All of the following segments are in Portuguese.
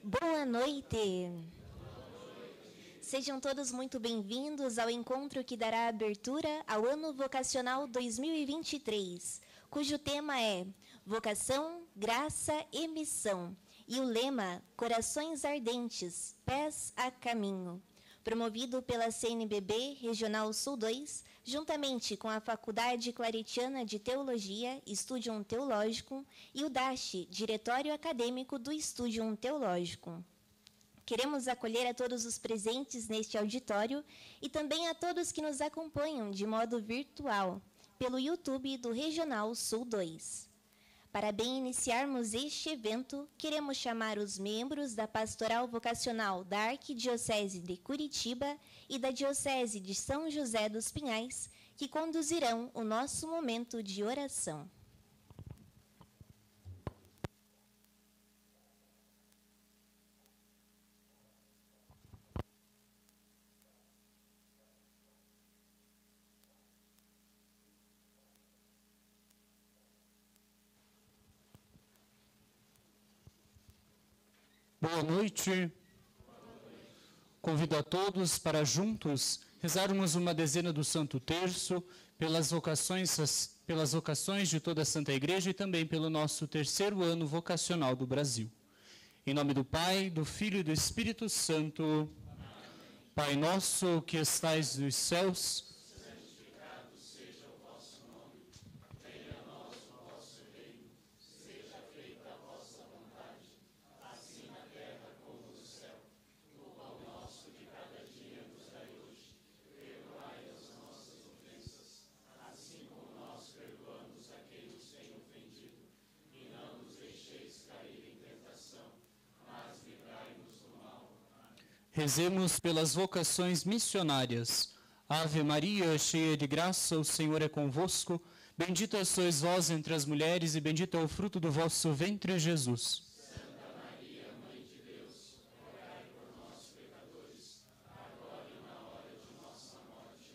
Boa noite! Sejam todos muito bem-vindos ao encontro que dará abertura ao Ano Vocacional 2023, cujo tema é Vocação, Graça e Missão, e o lema Corações Ardentes, Pés a Caminho, promovido pela CNBB Regional Sul 2, juntamente com a Faculdade Claretiana de Teologia, Studium Teológico, e o DASH, Diretório Acadêmico do Studium Teológico. Queremos acolher a todos os presentes neste auditório e também a todos que nos acompanham de modo virtual, pelo YouTube do Regional Sul 2. Para bem iniciarmos este evento, queremos chamar os membros da Pastoral Vocacional da Arquidiocese de Curitiba e da Diocese de São José dos Pinhais, que conduzirão o nosso momento de oração. Boa noite. Convido a todos para juntos rezarmos uma dezena do Santo Terço pelas vocações de toda a Santa Igreja e também pelo nosso terceiro ano vocacional do Brasil. Em nome do Pai, do Filho e do Espírito Santo. Amém. Pai nosso que estais nos céus, rezemos pelas vocações missionárias. Ave Maria, cheia de graça, o Senhor é convosco. Bendita sois vós entre as mulheres e bendito é o fruto do vosso ventre, Jesus. Santa Maria, Mãe de Deus, rogai por nós, pecadores, agora e na hora de nossa morte.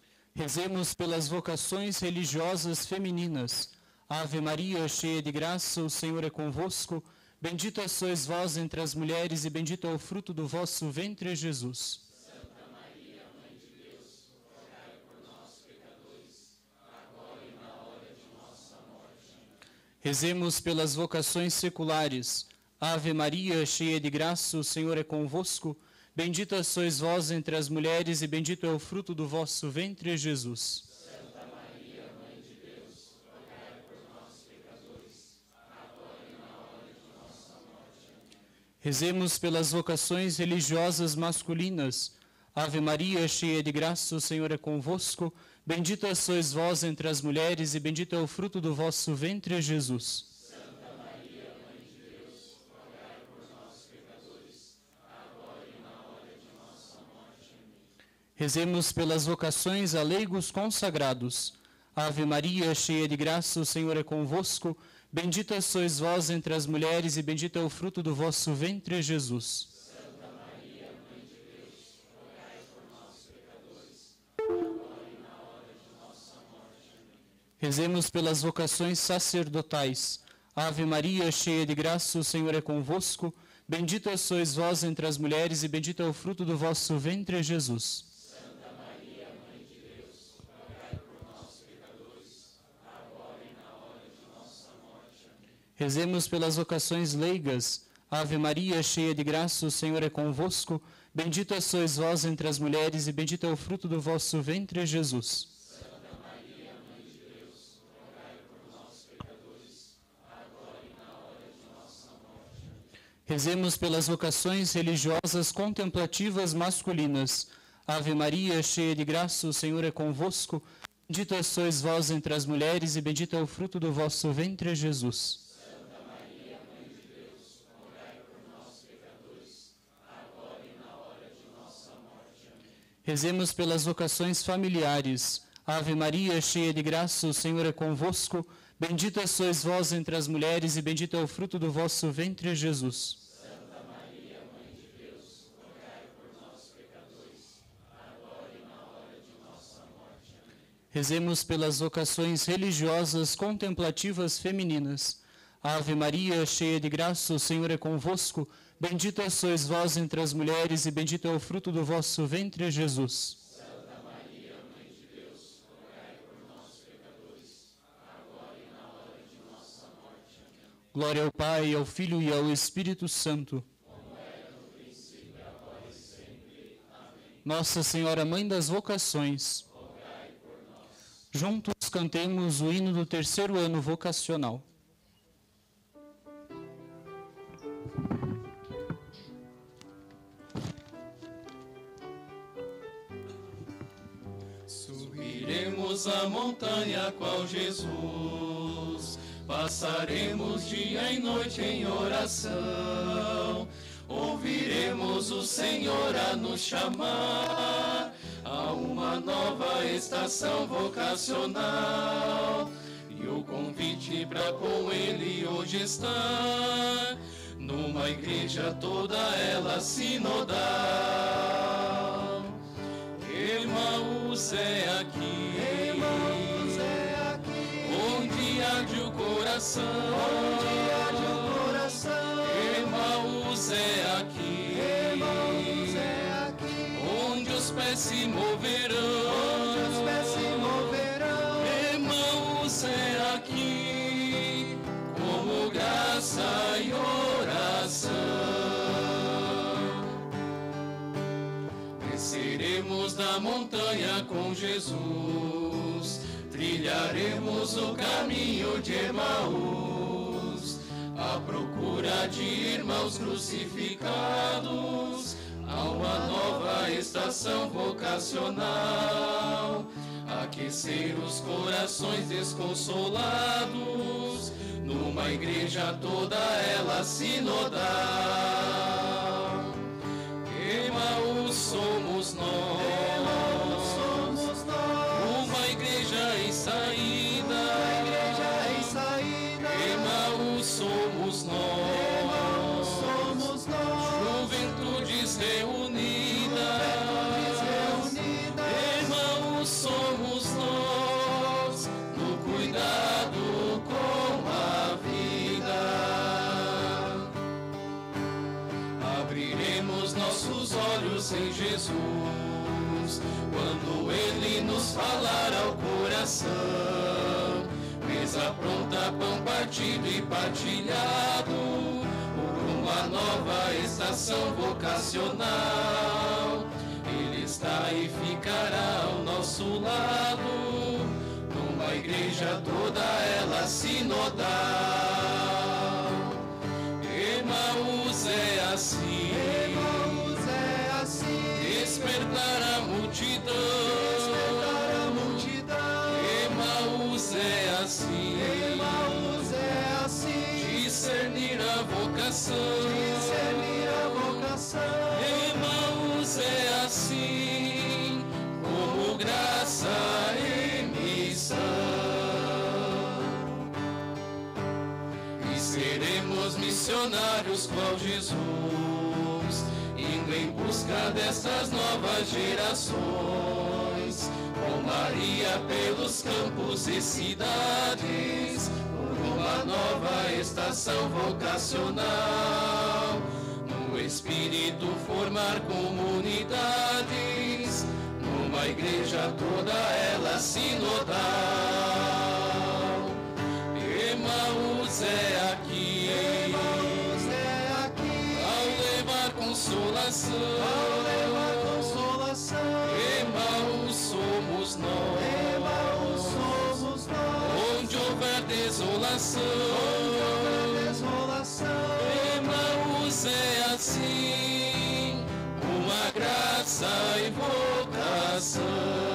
Rezemos pelas vocações religiosas femininas. Ave Maria, cheia de graça, o Senhor é convosco. Bendita sois vós entre as mulheres e bendito é o fruto do vosso ventre, Jesus. Santa Maria, Mãe de Deus, rogai por nós, pecadores, agora e na hora de nossa morte. Rezemos pelas vocações seculares. Ave Maria, cheia de graça, o Senhor é convosco. Bendita sois vós entre as mulheres e bendito é o fruto do vosso ventre, Jesus. Santa Maria, Mãe de Deus, rogai por nós, pecadores, agora e na hora de nossa morte. Rezemos pelas vocações religiosas masculinas. Ave Maria, cheia de graça, o Senhor é convosco. Bendita sois vós entre as mulheres e bendito é o fruto do vosso ventre, Jesus. Santa Maria, Mãe de Deus, rogai por nós, pecadores, agora e na hora de nossa morte. Rezemos pelas vocações a leigos consagrados. Ave Maria, cheia de graça, o Senhor é convosco. Bendita sois vós entre as mulheres e bendito é o fruto do vosso ventre, Jesus. Santa Maria, Mãe de Deus, rogai por nós, pecadores, agora e na hora de nossa morte. Rezemos pelas vocações sacerdotais. Ave Maria, cheia de graça, o Senhor é convosco. Bendita sois vós entre as mulheres e bendito é o fruto do vosso ventre, Jesus. Santa Maria, Mãe de Deus, rogai por nós, pecadores, agora e na hora de nossa morte. Rezemos pelas vocações leigas. Ave Maria, cheia de graça, o Senhor é convosco. Bendita sois vós entre as mulheres e bendito é o fruto do vosso ventre, Jesus. Santa Maria, Mãe de Deus, rogai por nós, pecadores, agora e na hora de nossa morte. Rezemos pelas vocações religiosas contemplativas masculinas. Ave Maria, cheia de graça, o Senhor é convosco. Bendita sois vós entre as mulheres e bendito é o fruto do vosso ventre, Jesus. Santa Maria, Mãe de Deus, rogai por nós, pecadores, agora e na hora de nossa morte. Rezemos pelas vocações familiares. Ave Maria, cheia de graça, o Senhor é convosco. Bendita sois vós entre as mulheres e bendito é o fruto do vosso ventre, Jesus. Santa Maria, Mãe de Deus, rogai por nós, pecadores, agora e na hora de nossa morte. Rezemos pelas vocações religiosas contemplativas femininas. Ave Maria, cheia de graça, o Senhor é convosco. Bendita sois vós entre as mulheres, e bendito é o fruto do vosso ventre, Jesus. Santa Maria, Mãe de Deus, rogai por nós, pecadores, agora e na hora de nossa morte. Amém. Glória ao Pai, ao Filho e ao Espírito Santo. Como era no princípio, agora e sempre. Amém. Nossa Senhora, Mãe das Vocações, Rogai por nós. juntos cantemos o hino do 3º ano vocacional. Subiremos a montanha qual Jesus, passaremos dia e noite em oração, ouviremos o Senhor a nos chamar a uma nova estação vocacional, e o convite para com Ele hoje estar numa igreja toda ela sinodal. Emaús é aqui, onde arde o coração, Emaús é aqui, onde os pés se moverão, Emaús é aqui, como graça e oração. Desceremos da montanha com Jesus, trilharemos o caminho de Emaús, à procura de irmãos crucificados, a uma nova estação vocacional, aquecer os corações desconsolados, numa igreja toda ela sinodal. Emaús somos nós, uma igreja em saída, Emaús somos nós, juventudes reunidas, Emaús somos nós, no cuidado com a vida. Abriremos nossos olhos em Jesus, quando Ele nos falar ao coração, mesa pronta, pão partido e partilhado, por uma nova estação vocacional. Ele está e ficará ao nosso lado, numa igreja toda ela sinodal. Emaús é assim, despertar a multidão, Emaús é assim, discernir a vocação, Emaús é assim, como graça e missão. E seremos missionários qual Jesus, indo em busca dessas novas gerações, com Maria pelos campos e cidades, por uma nova estação vocacional, no Espírito formar comunidades, numa igreja toda ela sinodal. Emaús é aqui, ao levar consolação, Emaús somos nós, onde houver desolação, Emaús é assim, uma graça e vocação.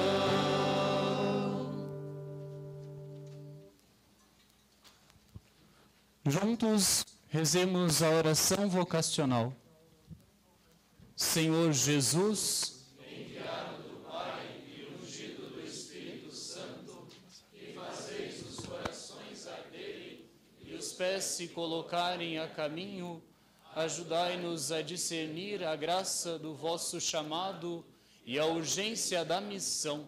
Juntos, rezemos a oração vocacional. Senhor Jesus, Enviado do Pai e ungido do Espírito Santo, que fazeis os corações arderem e os pés se colocarem a caminho, ajudai-nos a discernir a graça do vosso chamado e a urgência da missão.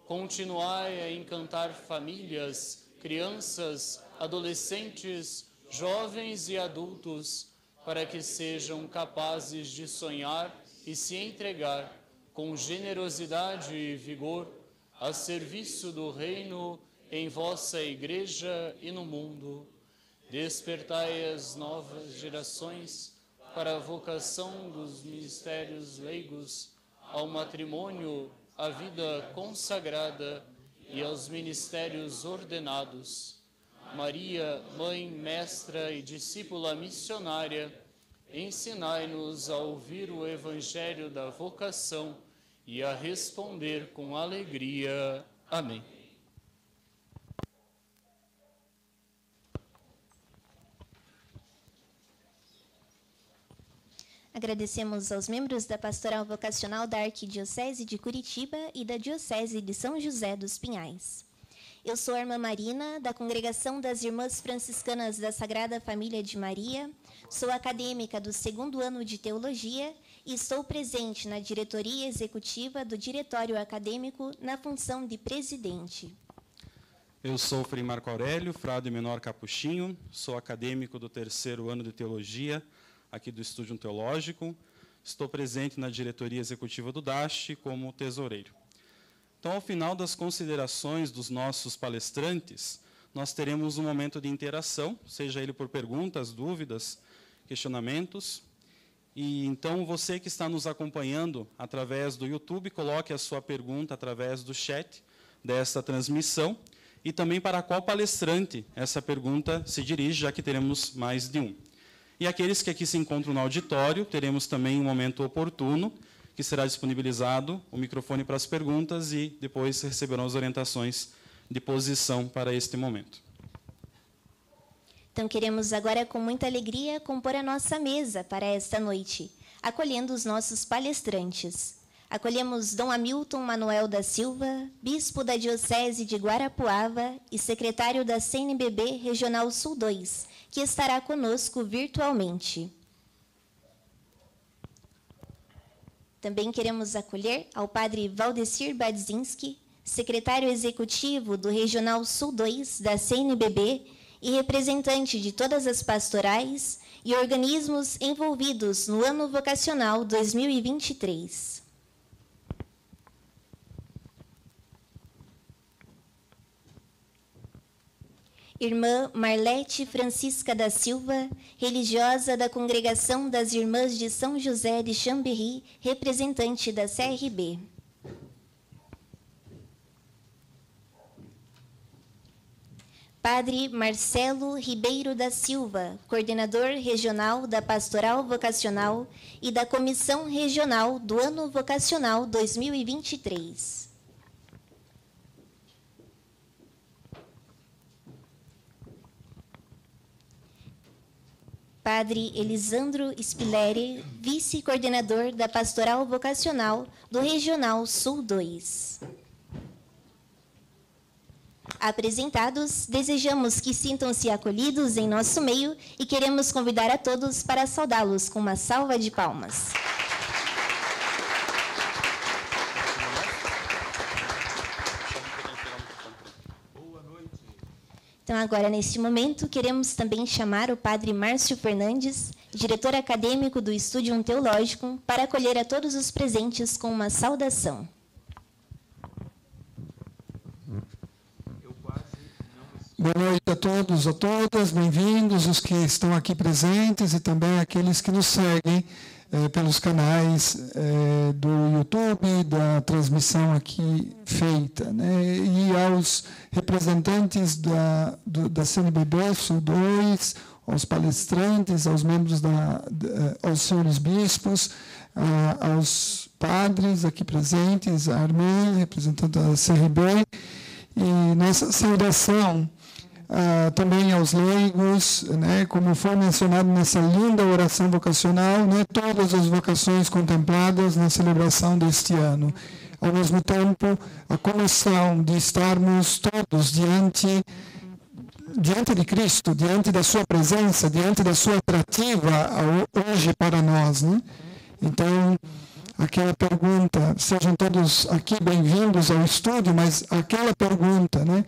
Continuai a encantar famílias, crianças, adolescentes, jovens e adultos, para que sejam capazes de sonhar e se entregar com generosidade e vigor a serviço do reino em vossa Igreja e no mundo. Despertai as novas gerações para a vocação dos ministérios leigos, ao matrimônio, à vida consagrada e aos ministérios ordenados. Maria, Mãe, Mestra e Discípula Missionária, ensinai-nos a ouvir o Evangelho da vocação e a responder com alegria. Amém. Agradecemos aos membros da Pastoral Vocacional da Arquidiocese de Curitiba e da Diocese de São José dos Pinhais. Eu sou a irmã Marina, da Congregação das Irmãs Franciscanas da Sagrada Família de Maria, sou acadêmica do 2º ano de Teologia e estou presente na diretoria executiva do Diretório Acadêmico na função de presidente. Eu sou o Frei Marco Aurélio, frade menor capuchinho, sou acadêmico do 3º ano de Teologia, aqui do Estúdio Teológico. Estou presente na diretoria executiva do DASH como tesoureiro. Então, ao final das considerações dos nossos palestrantes, nós teremos um momento de interação, seja ele por perguntas, dúvidas, questionamentos. E então, você que está nos acompanhando através do YouTube, coloque a sua pergunta através do chat desta transmissão e também para qual palestrante essa pergunta se dirige, já que teremos mais de um. E aqueles que aqui se encontram no auditório, teremos também um momento oportuno, que será disponibilizado o microfone para as perguntas e depois receberão as orientações de posição para este momento. Então, queremos agora, com muita alegria, compor a nossa mesa para esta noite, acolhendo os nossos palestrantes. Acolhemos Dom Hamilton Manuel da Silva, bispo da Diocese de Guarapuava e secretário da CNBB Regional Sul 2, que estará conosco virtualmente. Também queremos acolher ao padre Valdecir Badzinski, secretário executivo do Regional Sul 2 da CNBB e representante de todas as pastorais e organismos envolvidos no Ano Vocacional 2023. Irmã Marlete Francisca da Silva, religiosa da Congregação das Irmãs de São José de Chambéry, representante da CRB. Padre Marcelo Ribeiro da Silva, coordenador regional da Pastoral Vocacional e da Comissão Regional do Ano Vocacional 2023. Padre Elisandro Spilleri, vice-coordenador da Pastoral Vocacional do Regional Sul 2. Apresentados, desejamos que sintam-se acolhidos em nosso meio e queremos convidar a todos para saudá-los com uma salva de palmas. Então, agora, neste momento, queremos também chamar o padre Márcio Fernandes, diretor acadêmico do Estúdio Teológico, para acolher a todos os presentes com uma saudação. Boa noite a todos, a todas, bem-vindos os que estão aqui presentes e também aqueles que nos seguem pelos canais do YouTube, da transmissão aqui feita, né? E aos representantes da CNBB Sul 2, aos palestrantes, aos membros, aos senhores bispos, aos padres aqui presentes, a irmã, representante da CRB, e nossa saudação também aos leigos, né, como foi mencionado nessa linda oração vocacional, né, todas as vocações contempladas na celebração deste ano. Ao mesmo tempo, a comoção de estarmos todos diante de Cristo, diante da sua presença, diante da sua atrativa hoje para nós, né? Então, aquela pergunta, sejam todos aqui bem-vindos ao estúdio, mas aquela pergunta, né?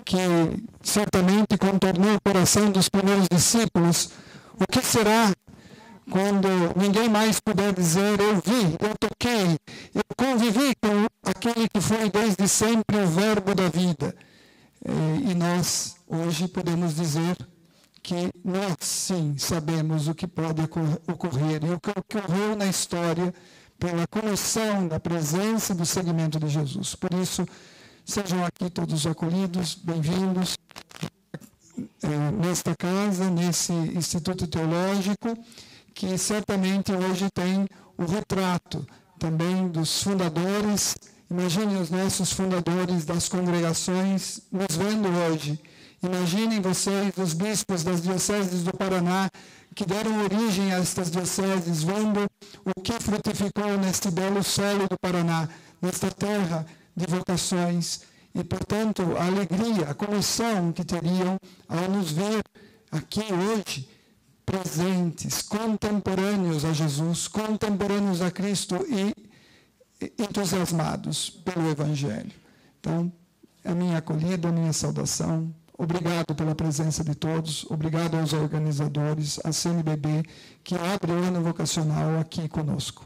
que certamente contornou o coração dos primeiros discípulos, o que será quando ninguém mais puder dizer, eu vi, eu toquei, eu convivi com aquele que foi desde sempre o verbo da vida. E nós, hoje, podemos dizer que nós, sim, sabemos o que pode ocorrer. E o que ocorreu na história pela comoção da presença e do seguimento de Jesus. Por isso, sejam aqui todos acolhidos, bem-vindos nesta casa, nesse Instituto Teológico, que certamente hoje tem o retrato também dos fundadores. Imaginem os nossos fundadores das congregações nos vendo hoje. Imaginem vocês, os bispos das dioceses do Paraná, que deram origem a estas dioceses, vendo o que frutificou neste belo solo do Paraná, nesta terra de vocações. E, portanto, a alegria, a comoção que teriam ao nos ver aqui hoje, presentes, contemporâneos a Jesus, contemporâneos a Cristo e entusiasmados pelo Evangelho. Então, a minha acolhida, a minha saudação. Obrigado pela presença de todos, obrigado aos organizadores, à CNBB, que abre o ano vocacional aqui conosco.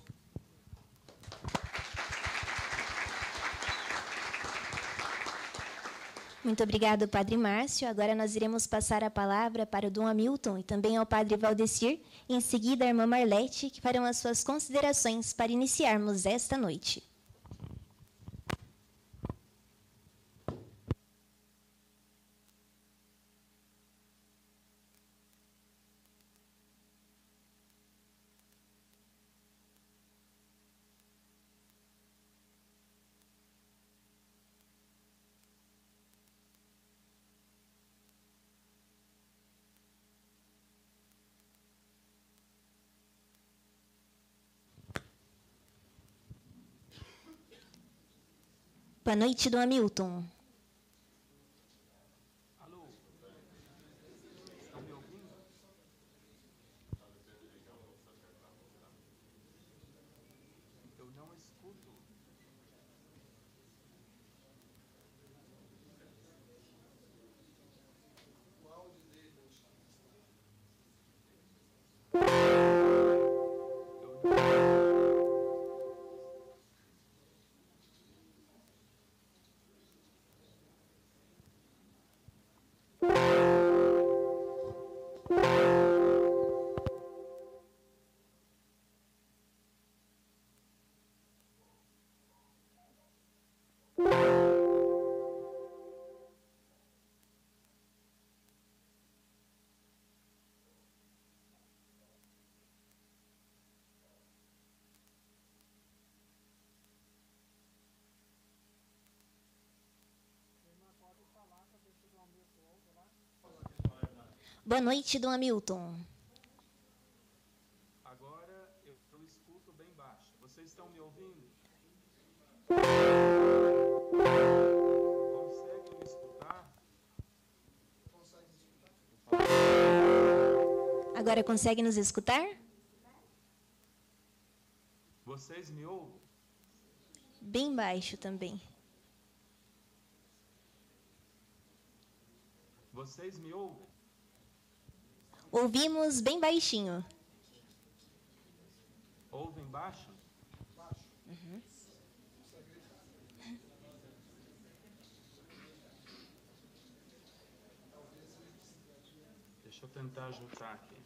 Muito obrigado, Padre Márcio. Agora nós iremos passar a palavra para o Dom Hamilton e também ao Padre Valdecir, e em seguida a irmã Marlete, que farão as suas considerações para iniciarmos esta noite. Boa noite, Dom Hamilton. Alô? Estão me ouvindo? Eu não escuto. Boa noite, Dom Hamilton. Agora eu escuto bem baixo. Vocês estão me ouvindo? Conseguem me escutar? Agora consegue nos escutar? Vocês me ouvem? Bem baixo também. Vocês me ouvem? Ouvimos bem baixinho. Ouvem baixo? Uhum. Deixa eu tentar ajustar aqui.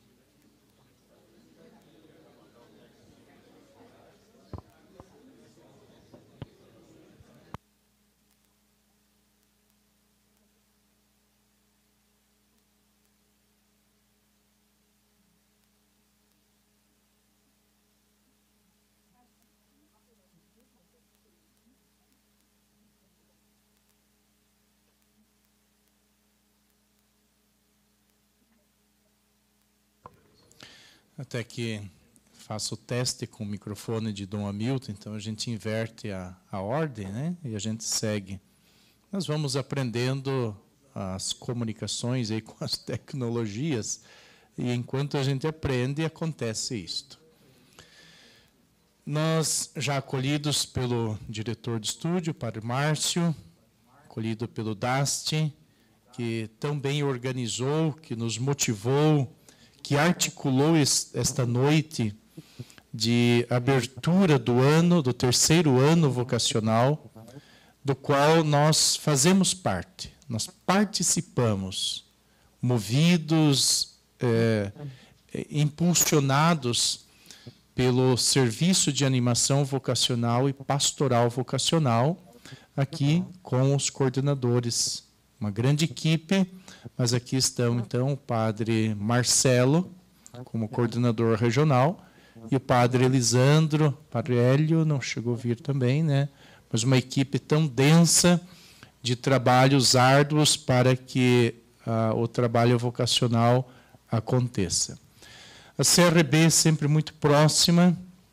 Até que faço o teste com o microfone de Dom Hamilton, então a gente inverte a ordem, né? E a gente segue. Nós vamos aprendendo as comunicações aí com as tecnologias, e enquanto a gente aprende, acontece isto. Nós, já acolhidos pelo diretor de estúdio, Padre Márcio, acolhido pelo DAST, que tão bem organizou, que nos motivou, que articulou esta noite de abertura do ano, do terceiro ano vocacional, do qual nós fazemos parte, nós participamos, movidos, impulsionados pelo serviço de animação vocacional e pastoral vocacional, aqui com os coordenadores. Uma grande equipe, mas aqui estão, então, o padre Marcelo, como coordenador regional, e o padre Elisandro, o padre Hélio não chegou a vir também, né? Mas uma equipe tão densa de trabalhos árduos para que o trabalho vocacional aconteça. A CRB é sempre muito próxima,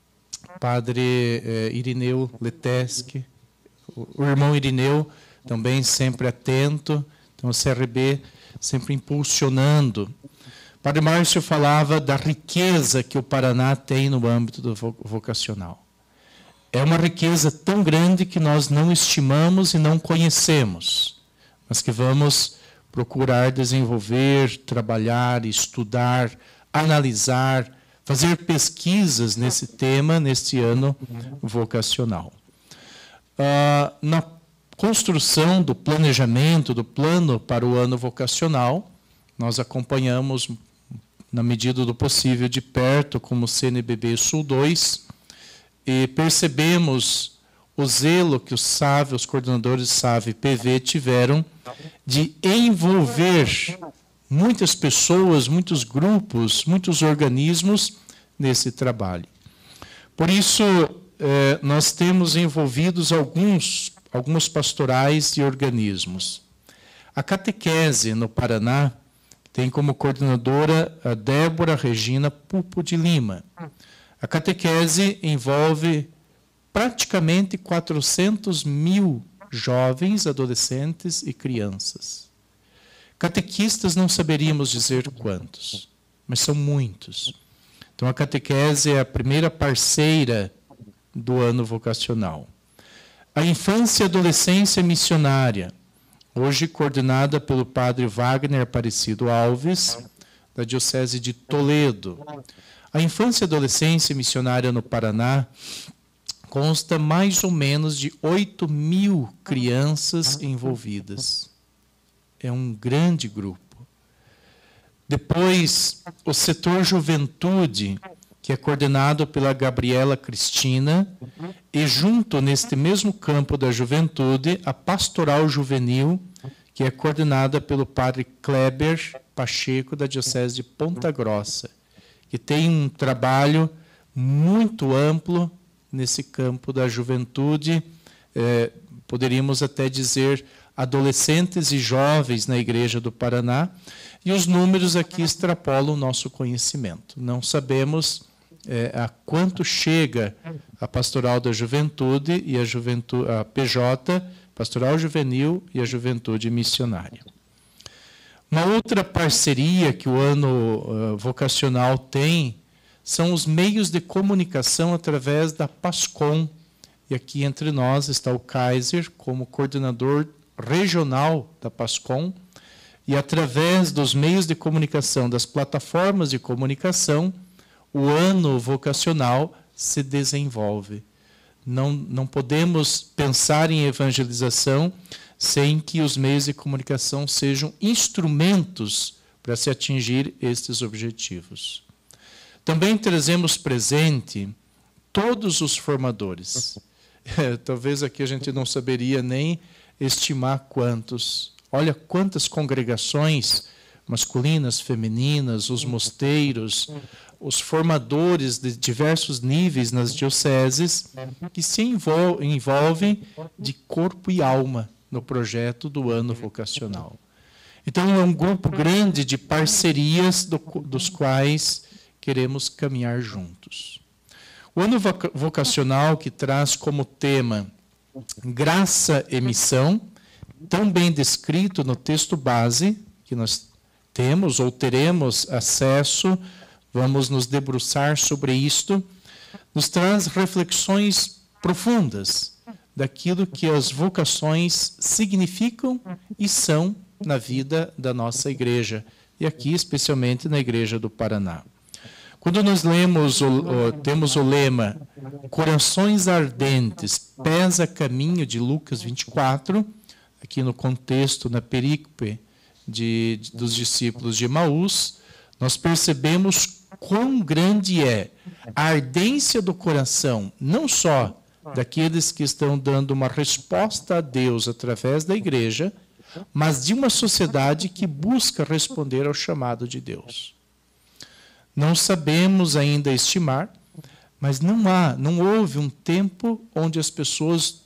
padre Irineu Leteschi, o irmão Irineu também sempre atento, então a CRB sempre impulsionando. Padre Márcio falava da riqueza que o Paraná tem no âmbito do vocacional. É uma riqueza tão grande que nós não estimamos e não conhecemos, mas que vamos procurar desenvolver, trabalhar, estudar, analisar, fazer pesquisas nesse tema, neste ano vocacional. Na construção do planejamento, do plano para o ano vocacional, nós acompanhamos, na medida do possível, de perto, como CNBB Sul 2, e percebemos o zelo que os coordenadores SAV e PV tiveram de envolver muitas pessoas, muitos grupos, muitos organismos nesse trabalho. Por isso, nós temos envolvidos alguns pastorais e organismos. A catequese no Paraná tem como coordenadora a Débora Regina Pupo de Lima. A catequese envolve praticamente 400 mil jovens, adolescentes e crianças. Catequistas não saberíamos dizer quantos, mas são muitos. Então, a catequese é a primeira parceira do ano vocacional. A infância e adolescência missionária, hoje coordenada pelo padre Wagner Aparecido Alves, da Diocese de Toledo. A infância e adolescência missionária no Paraná consta mais ou menos de 8.000 crianças envolvidas. É um grande grupo. Depois, o setor juventude, que é coordenado pela Gabriela Cristina, e junto neste mesmo campo da juventude, a pastoral juvenil, que é coordenada pelo padre Kleber Pacheco, da Diocese de Ponta Grossa, que tem um trabalho muito amplo nesse campo da juventude, poderíamos até dizer adolescentes e jovens na Igreja do Paraná, e os números aqui extrapolam o nosso conhecimento. Não sabemos a quanto chega a Pastoral da Juventude e a PJ, Pastoral Juvenil e a Juventude Missionária. Uma outra parceria que o ano vocacional tem são os meios de comunicação através da PASCOM. E aqui entre nós está o Kaiser como coordenador regional da PASCOM, e através dos meios de comunicação, das plataformas de comunicação, o ano vocacional se desenvolve. Não podemos pensar em evangelização sem que os meios de comunicação sejam instrumentos para se atingir estes objetivos. Também trazemos presente todos os formadores. Talvez aqui a gente não saberia nem estimar quantos. Olha quantas congregações masculinas, femininas, os mosteiros, os formadores de diversos níveis nas dioceses que se envolvem de corpo e alma no projeto do ano vocacional. Então, é um grupo grande de parcerias dos quais queremos caminhar juntos. O ano vocacional, que traz como tema graça e missão, tão bem descrito no texto base, que nós temos ou teremos acesso, vamos nos debruçar sobre isto, nos traz reflexões profundas daquilo que as vocações significam e são na vida da nossa igreja, e aqui especialmente na Igreja do Paraná. Quando nós temos o lema Corações Ardentes, pés a caminho, de Lucas 24, aqui no contexto, na perícope dos discípulos de Emaús, nós percebemos quão grande é a ardência do coração, não só daqueles que estão dando uma resposta a Deus através da igreja, mas de uma sociedade que busca responder ao chamado de Deus. Não sabemos ainda estimar, mas não houve um tempo onde as pessoas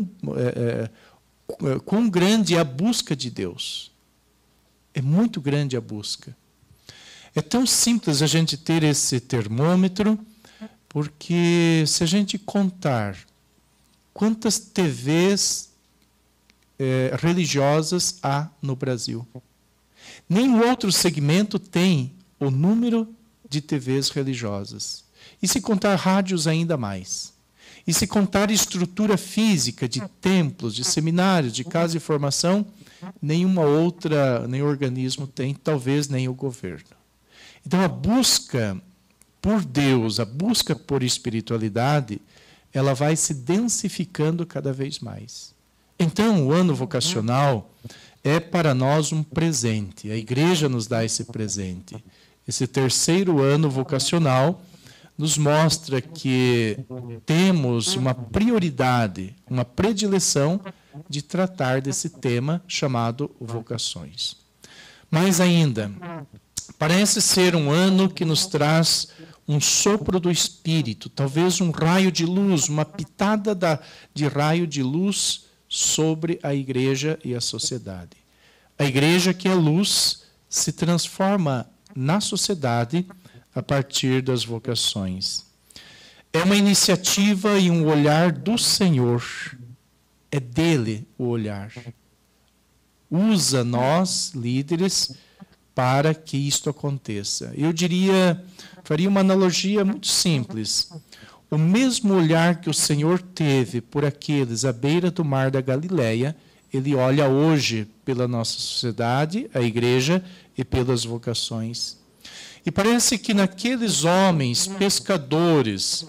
quão grande é a busca de Deus. É muito grande a busca. É tão simples a gente ter esse termômetro, porque se a gente contar quantas TVs religiosas há no Brasil, nenhum outro segmento tem o número de TVs religiosas. E se contar rádios, ainda mais. E se contar estrutura física de templos, de seminários, de casas de formação, nenhum organismo tem, talvez nem o governo. Então, a busca por Deus, a busca por espiritualidade, ela vai se densificando cada vez mais. Então, o ano vocacional é para nós um presente. A igreja nos dá esse presente. Esse terceiro ano vocacional nos mostra que temos uma prioridade, uma predileção de tratar desse tema chamado vocações. Mais ainda, parece ser um ano que nos traz um sopro do Espírito, talvez um raio de luz, uma pitada de raio de luz sobre a igreja e a sociedade. A igreja, que é luz, se transforma na sociedade a partir das vocações. É uma iniciativa e um olhar do Senhor. É dele o olhar. Usa nós, líderes, para que isto aconteça. Eu faria uma analogia muito simples. O mesmo olhar que o Senhor teve por aqueles à beira do mar da Galileia, ele olha hoje pela nossa sociedade, a igreja, e pelas vocações. E parece que naqueles homens pescadores,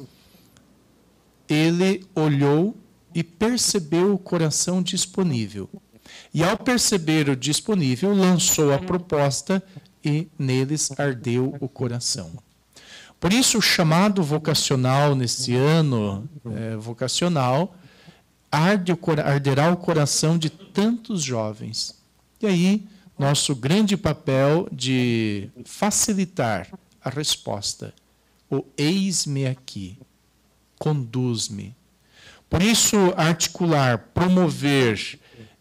ele olhou e percebeu o coração disponível. E ao perceber o disponível, lançou a proposta e neles ardeu o coração. Por isso, o chamado vocacional neste ano vocacional arderá o coração de tantos jovens. E aí, nosso grande papel de facilitar a resposta. O eis-me aqui, conduz-me. Por isso, articular, promover,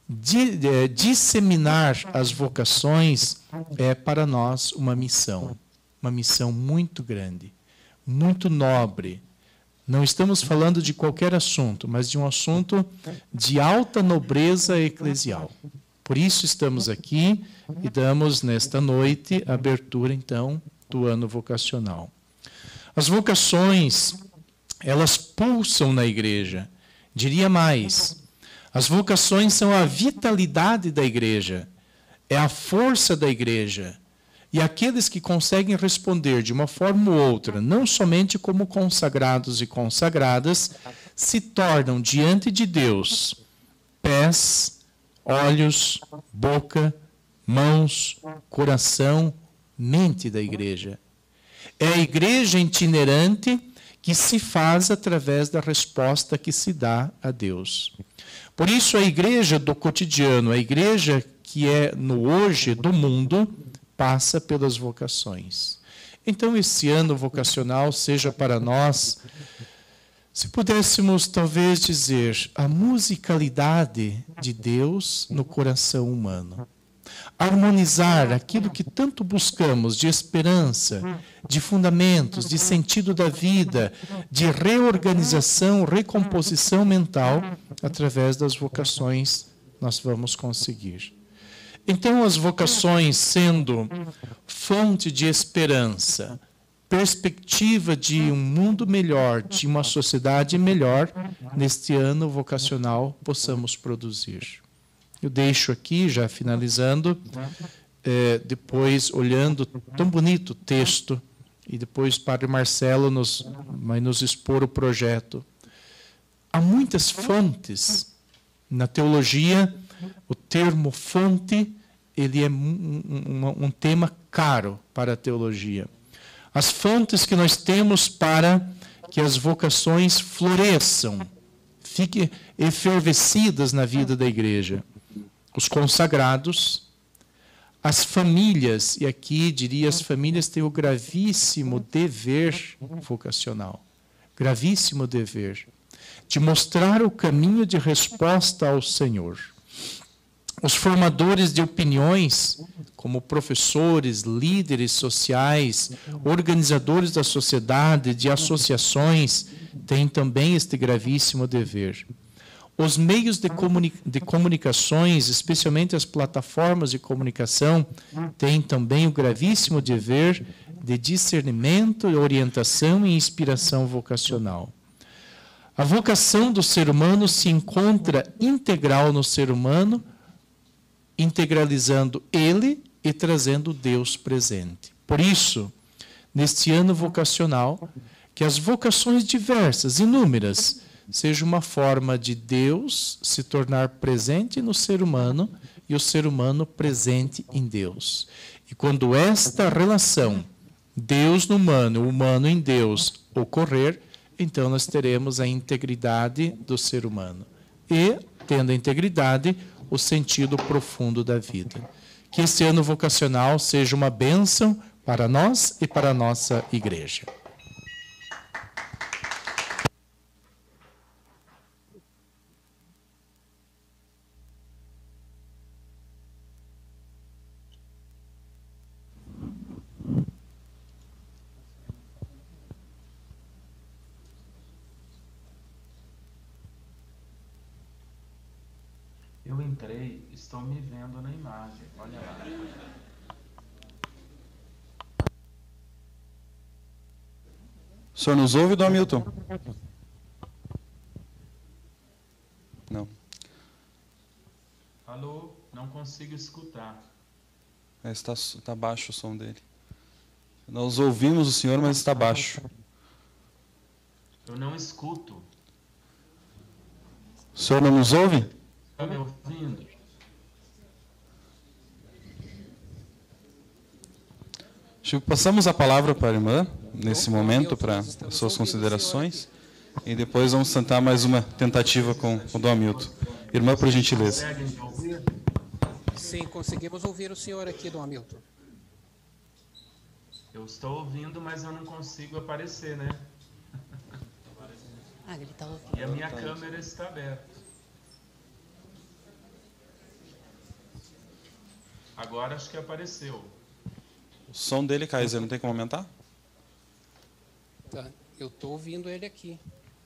disseminar as vocações é para nós uma missão muito grande, muito nobre. Não estamos falando de qualquer assunto, mas de um assunto de alta nobreza eclesial. Por isso estamos aqui e damos nesta noite a abertura, então, do ano vocacional. As vocações, elas pulsam na igreja. Diria mais, as vocações são a vitalidade da igreja, é a força da igreja. E aqueles que conseguem responder de uma forma ou outra, não somente como consagrados e consagradas, se tornam diante de Deus pés, olhos, boca, mãos, coração, mente da igreja. É a igreja itinerante que se faz através da resposta que se dá a Deus. Por isso, a igreja do cotidiano, a igreja que é no hoje do mundo, passa pelas vocações. Então, esse ano vocacional seja para nós, se pudéssemos talvez dizer, a musicalidade de Deus no coração humano. Harmonizar aquilo que tanto buscamos de esperança, de fundamentos, de sentido da vida, de reorganização, recomposição mental, através das vocações nós vamos conseguir. Então, as vocações sendo fonte de esperança, perspectiva de um mundo melhor, de uma sociedade melhor, neste ano vocacional possamos produzir. Eu deixo aqui, já finalizando, depois olhando tão bonito o texto, e depois o Padre Marcelo vai nos expor o projeto. Há muitas fontes. Na teologia, o termo fonte, ele é um tema caro para a teologia. As fontes que nós temos para que as vocações floresçam, fiquem efervescidas na vida da igreja. Os consagrados, as famílias, e aqui diria as famílias têm o gravíssimo dever vocacional, gravíssimo dever, de mostrar o caminho de resposta ao Senhor. Os formadores de opiniões, como professores, líderes sociais, organizadores da sociedade, de associações, têm também este gravíssimo dever. Os meios de comunicações, especialmente as plataformas de comunicação, têm também o gravíssimo dever de discernimento, orientação e inspiração vocacional. A vocação do ser humano se encontra integral no ser humano, integralizando ele e trazendo Deus presente. Por isso, neste ano vocacional, que as vocações diversas, inúmeras, seja uma forma de Deus se tornar presente no ser humano e o ser humano presente em Deus. E quando esta relação, Deus no humano, o humano em Deus, ocorrer, então nós teremos a integridade do ser humano. E, tendo a integridade, o sentido profundo da vida. Que este ano vocacional seja uma bênção para nós e para a nossa igreja. Eu entrei, estou me vendo na imagem, olha lá. O senhor nos ouve, Dom Hamilton? Não. Alô, não consigo escutar. Está baixo o som dele. Nós ouvimos o senhor, mas está baixo. Eu não escuto. O senhor não nos ouve? Está me ouvindo? Chico, passamos a palavra para a irmã, nesse momento, para as suas considerações. E depois vamos tentar mais uma tentativa com o Dom Hamilton. Irmã, por gentileza. Sim, conseguimos ouvir o senhor aqui, Dom Hamilton. Eu estou ouvindo, mas eu não consigo aparecer, né? Ele está ouvindo. E a minha câmera está aberta. Agora acho que apareceu. O som dele, Kaiser, não tem como aumentar? Tá, eu estou ouvindo ele aqui.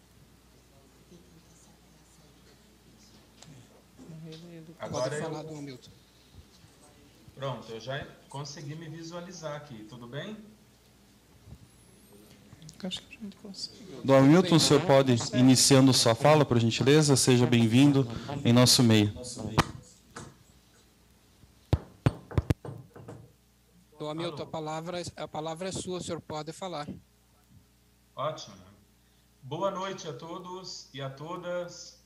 Agora Pode falar, Dom Hamilton. Pronto, eu já consegui me visualizar aqui, tudo bem? Acho que a gente consegue. Dom Hamilton, o senhor pode, iniciando sua fala, por gentileza? Seja bem-vindo em nosso meio. Dom Hamilton, a palavra é sua, o senhor pode falar. Ótimo. Boa noite a todos e a todas.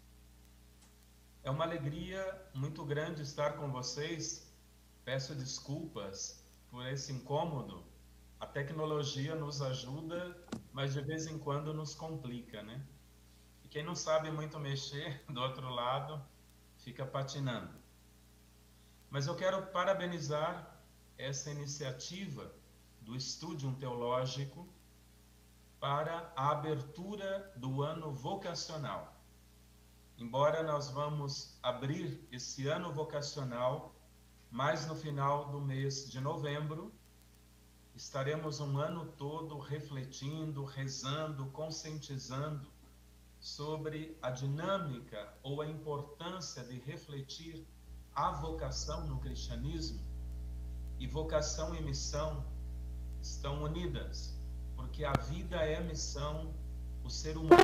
É uma alegria muito grande estar com vocês. Peço desculpas por esse incômodo. A tecnologia nos ajuda, mas de vez em quando nos complica, né? E quem não sabe muito mexer, do outro lado, fica patinando. Mas eu quero parabenizar essa iniciativa do Estúdio Teológico para a abertura do ano vocacional. Embora nós vamos abrir esse ano vocacional mais no final do mês de novembro, estaremos um ano todo refletindo, rezando, conscientizando sobre a dinâmica ou a importância de refletir a vocação no cristianismo. E vocação e missão estão unidas, porque a vida é missão, o ser humano.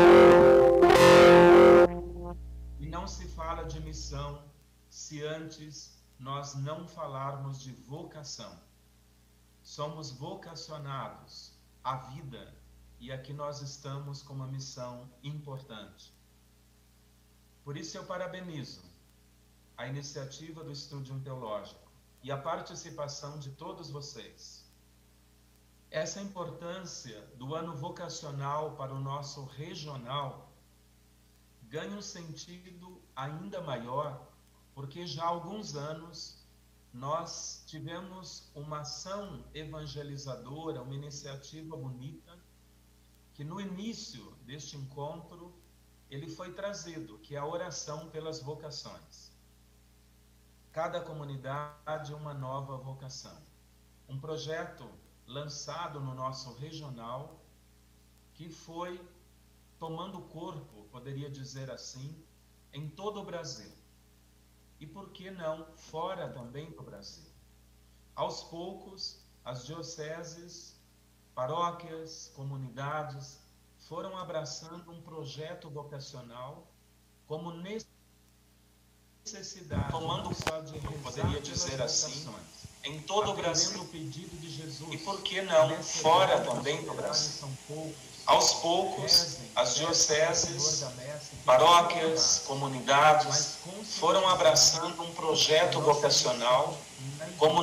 E não se fala de missão se antes nós não falarmos de vocação. Somos vocacionados à vida e aqui nós estamos com uma missão importante. Por isso eu parabenizo a iniciativa do Estúdio Teológico e a participação de todos vocês. Essa importância do ano vocacional para o nosso regional ganha um sentido ainda maior, porque já há alguns anos nós tivemos uma ação evangelizadora, uma iniciativa bonita, que no início deste encontro ele foi trazido, que é a oração pelas vocações. Cada comunidade uma nova vocação. Um projeto lançado no nosso regional, que foi tomando corpo, poderia dizer assim, em todo o Brasil. E por que não fora também do Brasil? Aos poucos, as dioceses, paróquias, comunidades foram abraçando um projeto vocacional como necessidade, tomando só de poderia dizer assim, em todo o Brasil, o pedido de Jesus. E por que não fora também do Brasil? Aos poucos, as dioceses, paróquias, comunidades foram abraçando um projeto vocacional como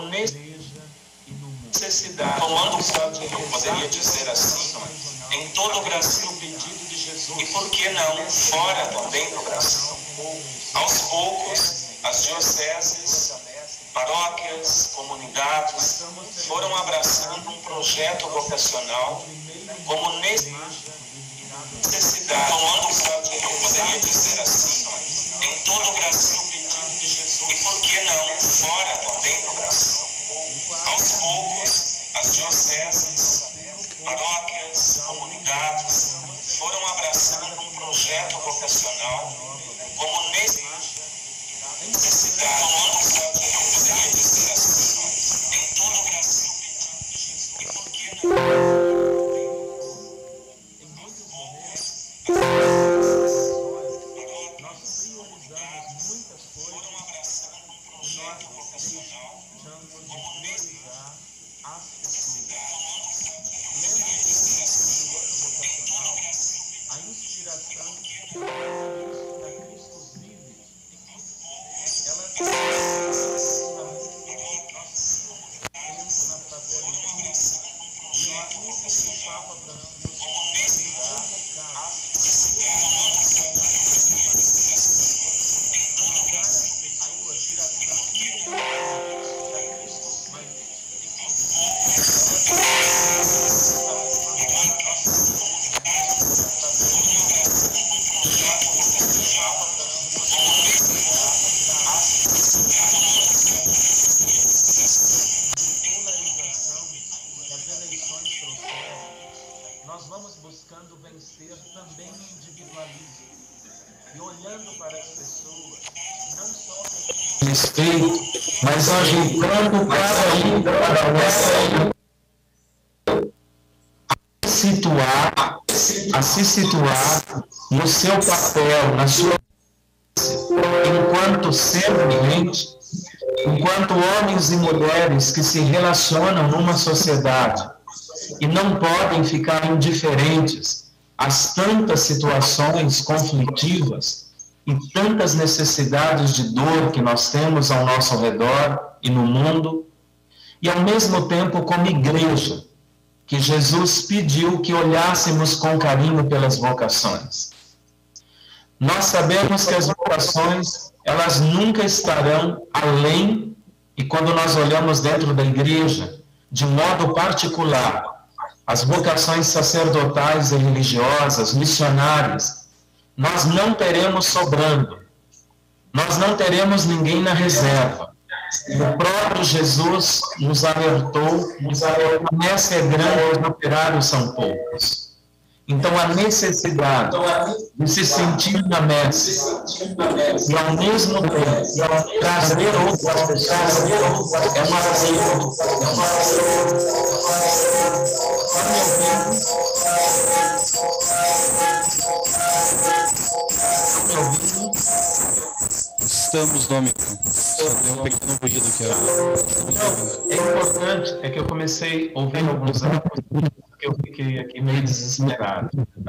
necessidade, tomando só de poderia dizer assim, em todo o Brasil, o pedido de Jesus. E por que não fora também do Brasil? Aos poucos, as dioceses, paróquias, comunidades foram abraçando um projeto vocacional como necessidade, tomando só de poderia dizer assim, em todo o Brasil, o pedido de Jesus. E por que não fora também do Brasil? Aos poucos, as dioceses, paróquias, comunidades foram abraçando um projeto vocacional como necessidade, tomando só de poderia dizer assim, em todo o Brasil, o pedido de Jesus. E por que não? Em muitos momentos, nós priorizamos muitas coisas, e nós deixamos de priorizar as pessoas. Lendo o texto do ano vocacional, a inspiração da Cristo vive, ela pensa na fraternidade. E nós nunca se Papa Francisco nós vamos buscando vencer também o individualismo e olhando para as pessoas, não só com respeito, mas ajeitando cada a se situar no seu papel, na sua enquanto ser vivente, enquanto homens e mulheres que se relacionam numa sociedade e não podem ficar indiferentes às tantas situações conflitivas e tantas necessidades de dor que nós temos ao nosso redor e no mundo, e ao mesmo tempo como igreja, que Jesus pediu que olhássemos com carinho pelas vocações. Nós sabemos que as vocações, elas nunca estarão além, e quando nós olhamos dentro da igreja, de modo particular, as vocações sacerdotais e religiosas, missionárias, nós não teremos sobrando, nós não teremos ninguém na reserva. O próprio Jesus nos alertou, a promessa é grande, os operários são poucos. Então, a necessidade de se sentir na messe e, ao mesmo tempo, trazer outras pessoas é uma Estamos, Domingos. Só deu um pequeno ruído aqui. É importante, é que eu comecei a ouvir alguns anos, porque eu fiquei aqui meio desesperado.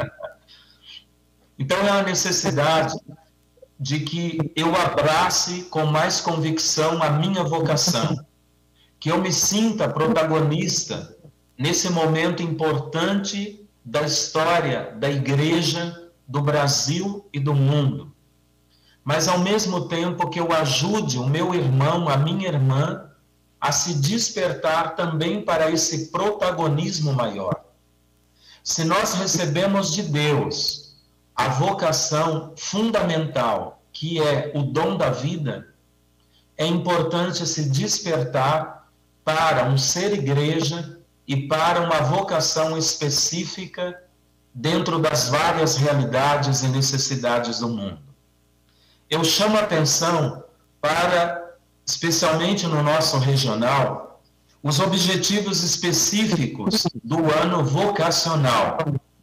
Então, é a necessidade de que eu abrace com mais convicção a minha vocação, que eu me sinta protagonista nesse momento importante da história da Igreja, do Brasil e do mundo. Mas, ao mesmo tempo, que eu ajude o meu irmão, a minha irmã, a se despertar também para esse protagonismo maior. Se nós recebemos de Deus a vocação fundamental, que é o dom da vida, é importante se despertar para um ser igreja e para uma vocação específica dentro das várias realidades e necessidades do mundo. Eu chamo a atenção para, especialmente no nosso regional, os objetivos específicos do ano vocacional.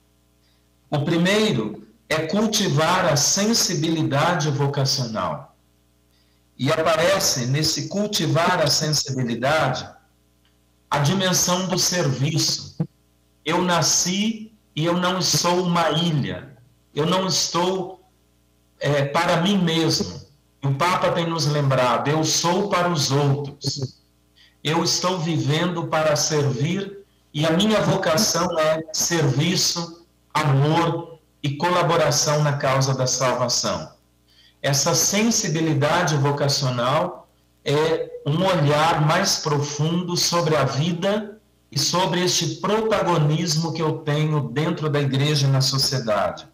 O primeiro é cultivar a sensibilidade vocacional. E aparece nesse cultivar a sensibilidade a dimensão do serviço. Eu nasci e eu não sou uma ilha. Eu não estou para mim mesmo. O Papa tem nos lembrado, eu sou para os outros. Eu estou vivendo para servir e a minha vocação é serviço, amor e colaboração na causa da salvação. Essa sensibilidade vocacional é um olhar mais profundo sobre a vida e sobre este protagonismo que eu tenho dentro da igreja e na sociedade.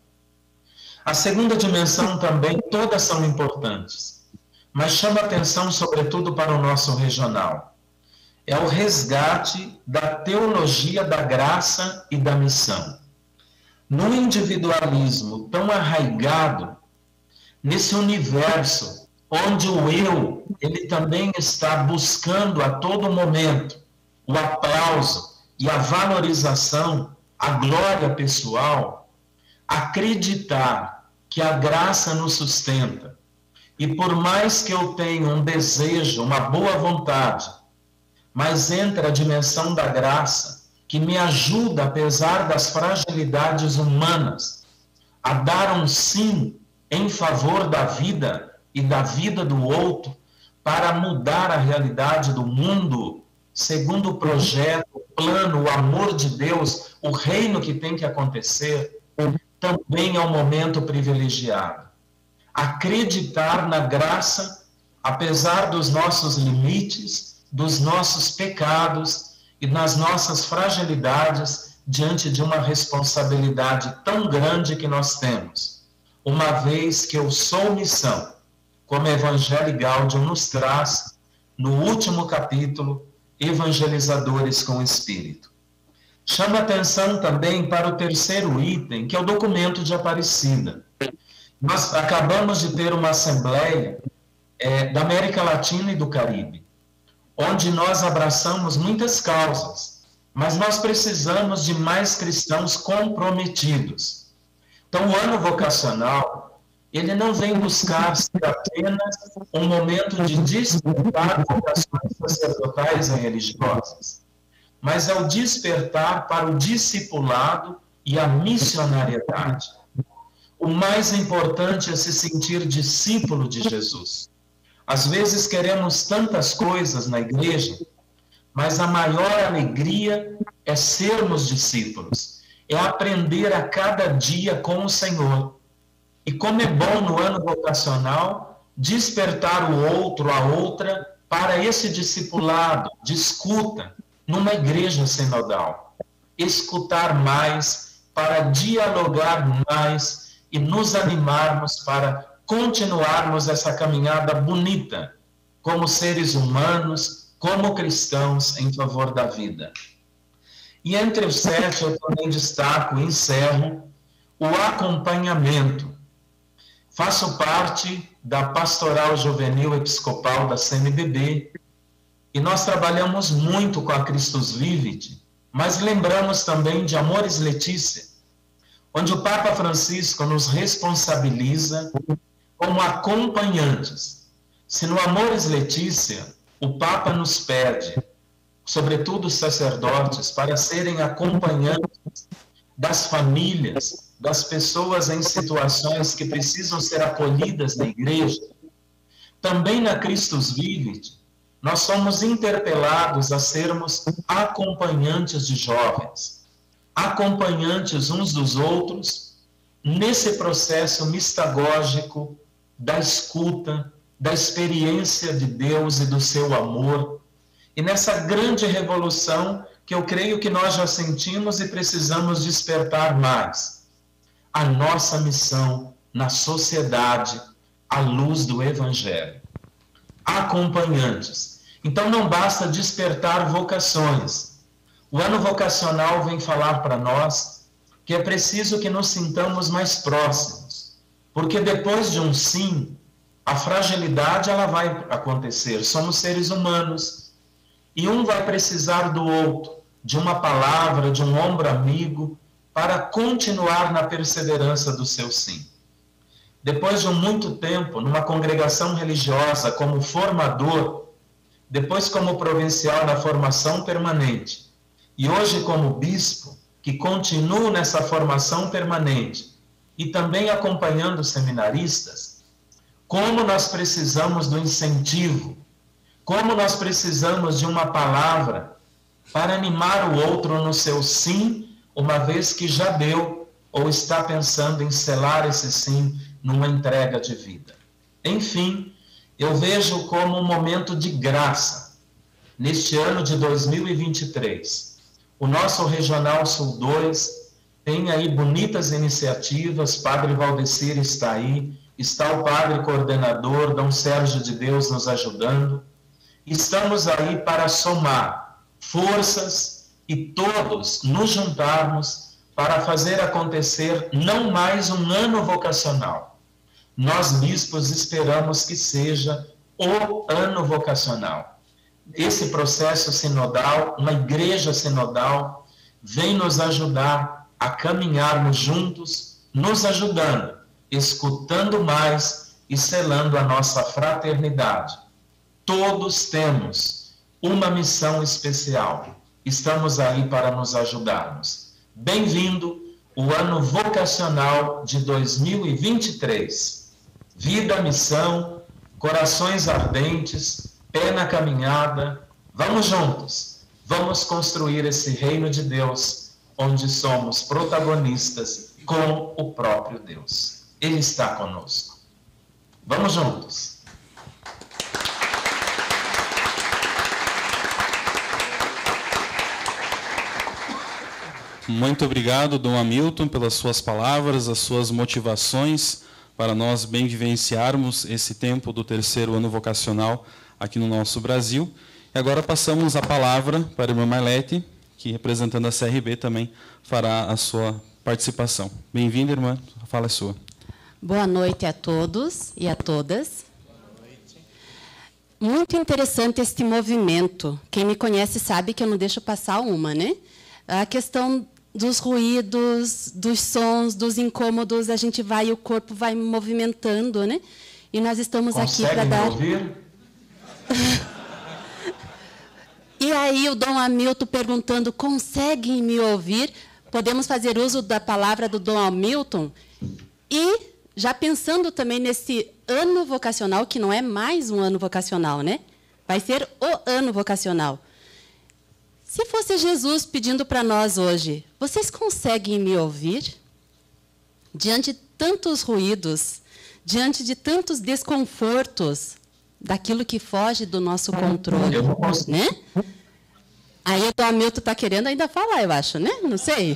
A segunda dimensão também, todas são importantes, mas chama atenção sobretudo para o nosso regional. É o resgate da teologia da graça e da missão. No individualismo tão arraigado, nesse universo onde o eu, ele também está buscando a todo momento o aplauso e a valorização, a glória pessoal, acreditar que a graça nos sustenta. E por mais que eu tenha um desejo, uma boa vontade, mas entra a dimensão da graça, que me ajuda, apesar das fragilidades humanas, a dar um sim em favor da vida e da vida do outro, para mudar a realidade do mundo, segundo o projeto, o plano, o amor de Deus, o reino que tem que acontecer, também é um momento privilegiado. Acreditar na graça, apesar dos nossos limites, dos nossos pecados e nas nossas fragilidades diante de uma responsabilidade tão grande que nós temos, uma vez que eu sou missão, como Evangelho Gaudium nos traz no último capítulo, Evangelizadores com Espírito. Chama atenção também para o terceiro item, que é o documento de Aparecida. Nós acabamos de ter uma assembleia da América Latina e do Caribe, onde nós abraçamos muitas causas, mas nós precisamos de mais cristãos comprometidos. Então, o ano vocacional, ele não vem buscar apenas um momento de despertar vocações sacerdotais e religiosas, mas é o despertar para o discipulado e a missionariedade. O mais importante é se sentir discípulo de Jesus. Às vezes queremos tantas coisas na igreja, mas a maior alegria é sermos discípulos, é aprender a cada dia com o Senhor. E como é bom no ano vocacional despertar o outro, a outra, para esse discipulado de escuta, numa igreja sinodal. Escutar mais, para dialogar mais e nos animarmos para continuarmos essa caminhada bonita, como seres humanos, como cristãos em favor da vida. E entre os 7, eu também destaco e encerro o acompanhamento. Faço parte da Pastoral Juvenil Episcopal da CNBB e nós trabalhamos muito com a Christus Vivit, mas lembramos também de Amoris Laetitia, onde o Papa Francisco nos responsabiliza como acompanhantes. Se no Amoris Laetitia o Papa nos pede, sobretudo os sacerdotes, para serem acompanhantes das famílias, das pessoas em situações que precisam ser acolhidas na igreja, também na Christus Vivit, nós somos interpelados a sermos acompanhantes de jovens, acompanhantes uns dos outros, nesse processo mistagógico da escuta, da experiência de Deus e do seu amor, e nessa grande revolução que eu creio que nós já sentimos e precisamos despertar mais. A nossa missão na sociedade, à luz do Evangelho. Acompanhantes. Então não basta despertar vocações. O ano vocacional vem falar para nós que é preciso que nos sintamos mais próximos, porque depois de um sim, a fragilidade ela vai acontecer. Somos seres humanos e um vai precisar do outro, de uma palavra, de um ombro amigo, para continuar na perseverança do seu sim. Depois de muito tempo, numa congregação religiosa, como formador, depois como provincial na formação permanente, e hoje como bispo, que continuo nessa formação permanente, e também acompanhando seminaristas, como nós precisamos do incentivo, como nós precisamos de uma palavra para animar o outro no seu sim, uma vez que já deu ou está pensando em selar esse sim numa entrega de vida. Enfim, eu vejo como um momento de graça, neste ano de 2023. O nosso Regional Sul 2 tem aí bonitas iniciativas, Padre Valdecir está aí, está o Padre Coordenador, Dom Sérgio de Deus nos ajudando. Estamos aí para somar forças e todos nos juntarmos para fazer acontecer não mais um ano vocacional. Nós, bispos, esperamos que seja o ano vocacional. Esse processo sinodal, uma igreja sinodal, vem nos ajudar a caminharmos juntos, nos ajudando, escutando mais e selando a nossa fraternidade. Todos temos uma missão especial. Estamos aí para nos ajudarmos. Bem-vindo o ano vocacional de 2023. Vida, missão, corações ardentes, pé na caminhada. Vamos juntos. Vamos construir esse reino de Deus, onde somos protagonistas com o próprio Deus. Ele está conosco. Vamos juntos. Muito obrigado, Dom Hamilton, pelas suas palavras, as suas motivações para nós bem vivenciarmos esse tempo do terceiro ano vocacional aqui no nosso Brasil. E agora passamos a palavra para a irmã Marlete, que, representando a CRB, também fará a sua participação. Bem-vinda, irmã. A fala é sua. Boa noite a todos e a todas. Muito interessante este movimento. Quem me conhece sabe que eu não deixo passar uma, né? A questão dos ruídos, dos sons, dos incômodos, a gente vai, o corpo vai movimentando, né? E nós estamos aqui para dar... ouvir? E aí o Dom Hamilton perguntando, conseguem me ouvir? Podemos fazer uso da palavra do Dom Hamilton? E já pensando também nesse ano vocacional, que não é mais um ano vocacional, né? Vai ser o ano vocacional. Se fosse Jesus pedindo para nós hoje, vocês conseguem me ouvir? Diante de tantos ruídos, diante de tantos desconfortos, daquilo que foge do nosso controle, né? Aí o Dom Hamilton está querendo ainda falar, eu acho, né? Não sei.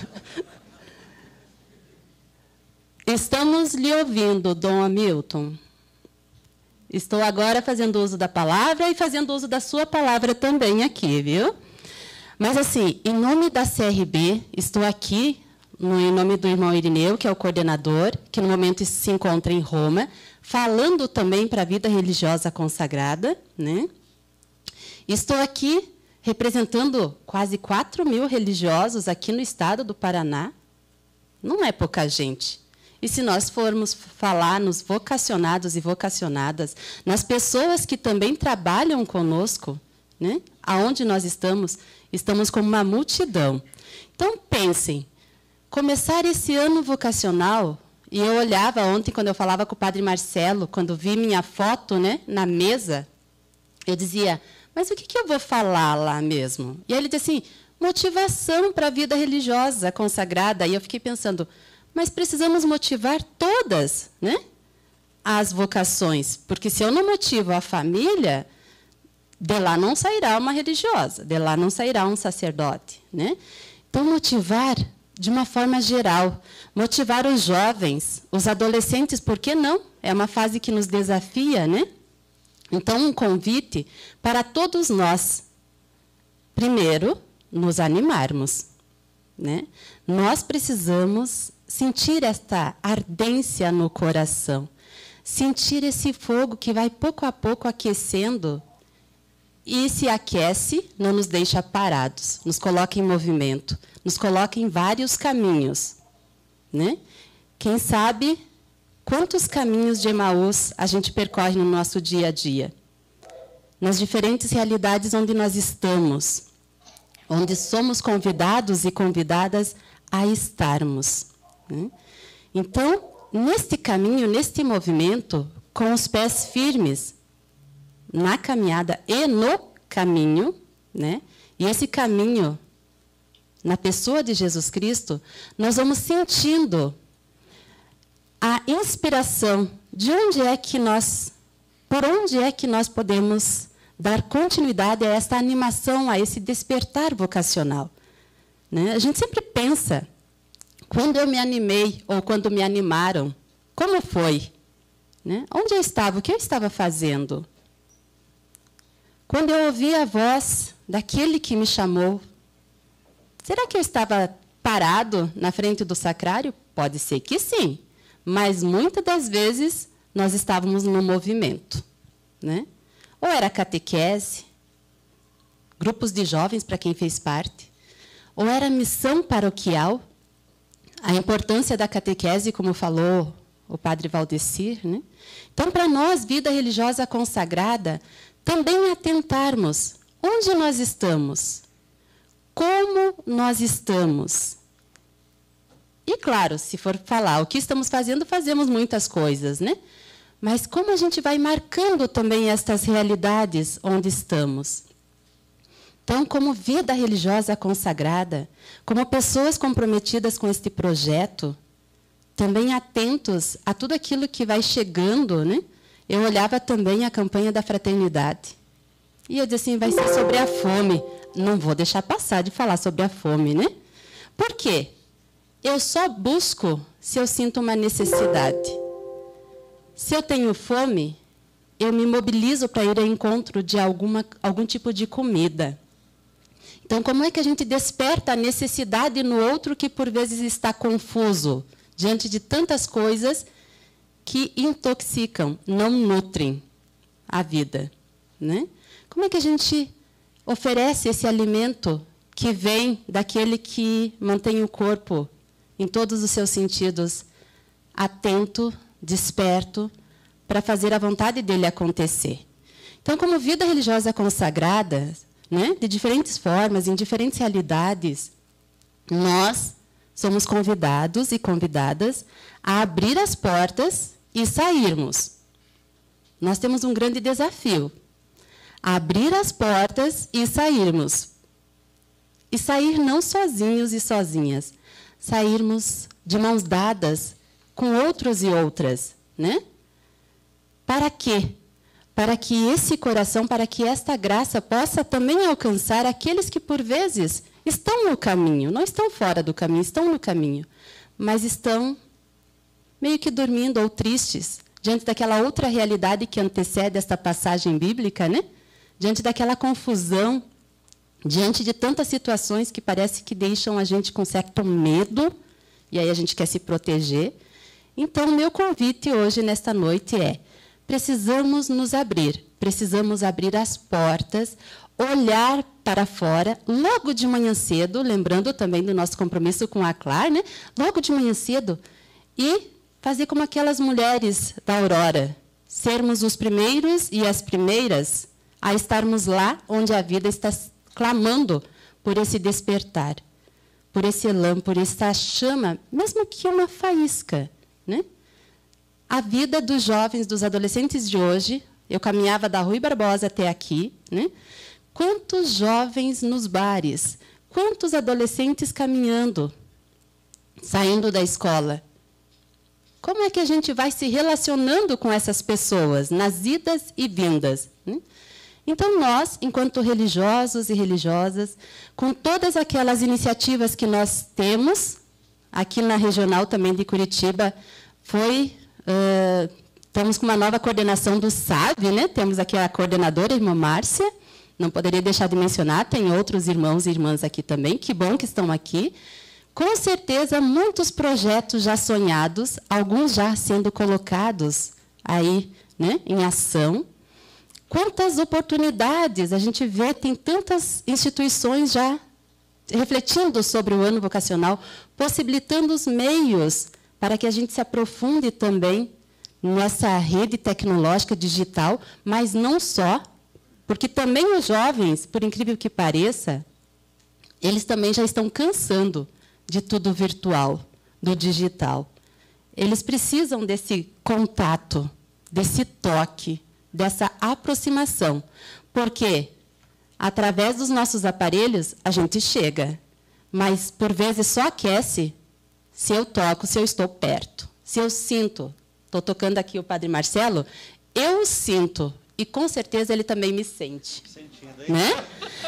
Estamos lhe ouvindo, Dom Hamilton. Estou agora fazendo uso da palavra e fazendo uso da sua palavra também aqui, viu? Mas, assim, em nome da CRB, estou aqui em nome do irmão Irineu, que é o coordenador, que no momento se encontra em Roma, falando também para a vida religiosa consagrada, né? Estou aqui representando quase 4.000 religiosos aqui no estado do Paraná. Não é pouca gente. E se nós formos falar nos vocacionados e vocacionadas, nas pessoas que também trabalham conosco, né? Aonde nós estamos como uma multidão. Então, pensem, começar esse ano vocacional, e eu olhava ontem, quando eu falava com o padre Marcelo, quando vi minha foto, né, na mesa, eu dizia, mas o que eu vou falar lá mesmo? E aí ele disse assim, motivação para a vida religiosa consagrada. E eu fiquei pensando, mas precisamos motivar todas, né, as vocações, porque se eu não motivo a família, de lá não sairá uma religiosa, de lá não sairá um sacerdote, né? Então, motivar de uma forma geral, motivar os jovens, os adolescentes, por que não? É uma fase que nos desafia, né? Então, um convite para todos nós, primeiro, nos animarmos, né? Nós precisamos sentir esta ardência no coração, sentir esse fogo que vai pouco a pouco aquecendo e se aquece, não nos deixa parados, nos coloca em movimento, nos coloca em vários caminhos, né? Quem sabe quantos caminhos de Emaús a gente percorre no nosso dia a dia, nas diferentes realidades onde nós estamos, onde somos convidados e convidadas a estarmos, né? Então, neste caminho, neste movimento, com os pés firmes na caminhada e no caminho, né? E esse caminho, na pessoa de Jesus Cristo, nós vamos sentindo a inspiração de por onde é que nós podemos dar continuidade a esta animação, a esse despertar vocacional, né? A gente sempre pensa, quando eu me animei ou quando me animaram, como foi? Né? Onde eu estava? O que eu estava fazendo? Quando eu ouvi a voz daquele que me chamou, será que eu estava parado na frente do sacrário? Pode ser que sim, mas muitas das vezes nós estávamos no movimento, né? Ou era catequese, grupos de jovens para quem fez parte, ou era missão paroquial, a importância da catequese, como falou o padre Valdecir, né? Então, para nós, vida religiosa consagrada, também atentarmos onde nós estamos, como nós estamos. E, claro, se for falar o que estamos fazendo, fazemos muitas coisas, né? Mas como a gente vai marcando também estas realidades onde estamos? Então, como vida religiosa consagrada, como pessoas comprometidas com este projeto, também atentos a tudo aquilo que vai chegando, né? Eu olhava também a campanha da fraternidade. E eu disse assim, vai ser sobre a fome. Não vou deixar passar de falar sobre a fome, né? Por quê? Eu só busco se eu sinto uma necessidade. Se eu tenho fome, eu me mobilizo para ir ao encontro de algum tipo de comida. Então, como é que a gente desperta a necessidade no outro que, por vezes, está confuso, diante de tantas coisas que intoxicam, não nutrem a vida, né? Como é que a gente oferece esse alimento que vem daquele que mantém o corpo, em todos os seus sentidos, atento, desperto, para fazer a vontade dele acontecer? Então, como vida religiosa consagrada, né, de diferentes formas, em diferentes realidades, nós somos convidados e convidadas a abrir as portas e sairmos. Nós temos um grande desafio. Abrir as portas e sairmos. E sair não sozinhos e sozinhas. Sairmos de mãos dadas com outros e outras, né? Para quê? Para que esse coração, para que esta graça possa também alcançar aqueles que, por vezes, estão no caminho, não estão fora do caminho, estão no caminho, mas estão meio que dormindo ou tristes, diante daquela outra realidade que antecede esta passagem bíblica, né? Diante daquela confusão diante de tantas situações que parece que deixam a gente com certo medo, e aí a gente quer se proteger. Então, o meu convite hoje, nesta noite, é: precisamos nos abrir, precisamos abrir as portas, olhar para fora, logo de manhã cedo, lembrando também do nosso compromisso com a Clar, né? Logo de manhã cedo, e fazer como aquelas mulheres da Aurora, sermos os primeiros e as primeiras a estarmos lá onde a vida está clamando por esse despertar, por esse elan, por essa chama, mesmo que uma faísca, né? A vida dos jovens, dos adolescentes de hoje, eu caminhava da Rui Barbosa até aqui, né? Quantos jovens nos bares, quantos adolescentes caminhando, saindo da escola. Como é que a gente vai se relacionando com essas pessoas, nas idas e vindas, né? Então, nós, enquanto religiosos e religiosas, com todas aquelas iniciativas que nós temos, aqui na regional também de Curitiba, estamos com uma nova coordenação do SAV, né? Temos aqui a coordenadora, a irmã Márcia, não poderia deixar de mencionar, tem outros irmãos e irmãs aqui também, que bom que estão aqui. Com certeza, muitos projetos já sonhados, alguns já sendo colocados aí, né, em ação. Quantas oportunidades a gente vê, tem tantas instituições já refletindo sobre o ano vocacional, possibilitando os meios para que a gente se aprofunde também nessa rede tecnológica digital, mas não só, porque também os jovens, por incrível que pareça, eles também já estão cansando de tudo virtual, do digital. Eles precisam desse contato, desse toque, dessa aproximação, porque através dos nossos aparelhos a gente chega, mas por vezes só aquece se eu toco, se eu estou perto, se eu sinto. Estou tocando aqui o Padre Marcelo, eu sinto, e com certeza ele também me sente. Né?